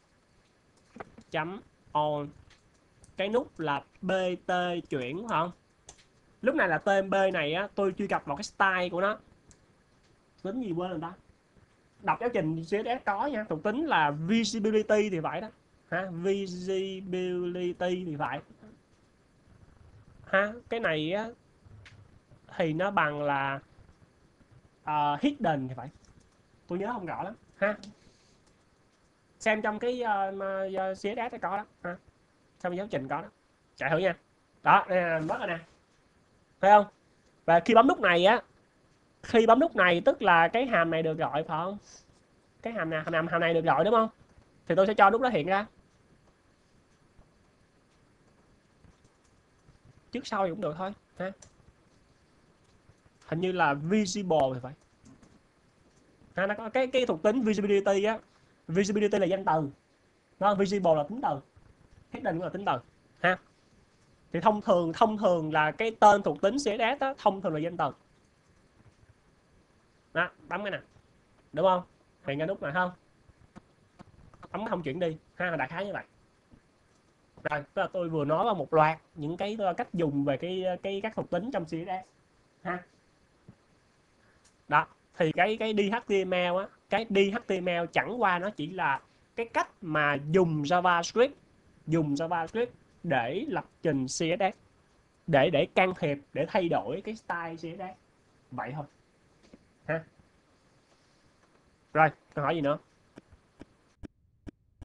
chấm on, cái nút là bt chuyển phải không? Lúc này là tmb này á, tôi truy cập một cái style của nó. Tính gì quên rồi ta? Đọc giáo trình xê ét ét có nha, thuộc tính là visibility thì phải đó ha, visibility thì phải ha. Cái này á thì nó bằng là uh, hidden thì phải, tôi nhớ không rõ lắm ha. Xem trong cái uh, xê ét ét nó có đó ha, trong giáo trình có đó, chạy thử nha. Đó, đây là mất rồi nè, thấy không? Và khi bấm nút này á, khi bấm nút này tức là cái hàm này được gọi phải không? Cái hàm nào hàm, hàm này được gọi đúng không? Thì tôi sẽ cho nút đó hiện ra, trước sau thì cũng được thôi ha. Hình như là visible thì phải ha, nó có cái cái thuộc tính visibility á. Visibility là danh từ, nó visible là tính từ, hidden cũng là tính từ ha. Thì thông thường thông thường là cái tên thuộc tính xê ét ét đó, thông thường là danh từ đó. Bấm cái nè, đúng không? Hiện ra nút này không, bấm không chuyển đi ha, đại khái như vậy. Rồi, tức là tôi vừa nói vào một loạt những cái cách dùng về cái cái các thuộc tính trong xê ét ét ha. Đó, thì cái cái đê hát tê em lờ á, cái đê hát tê em lờ chẳng qua nó chỉ là cái cách mà dùng JavaScript, dùng JavaScript để lập trình xê ét ét, để để can thiệp, để thay đổi cái style xê ét ét vậy thôi ha. Rồi, câu hỏi gì nữa?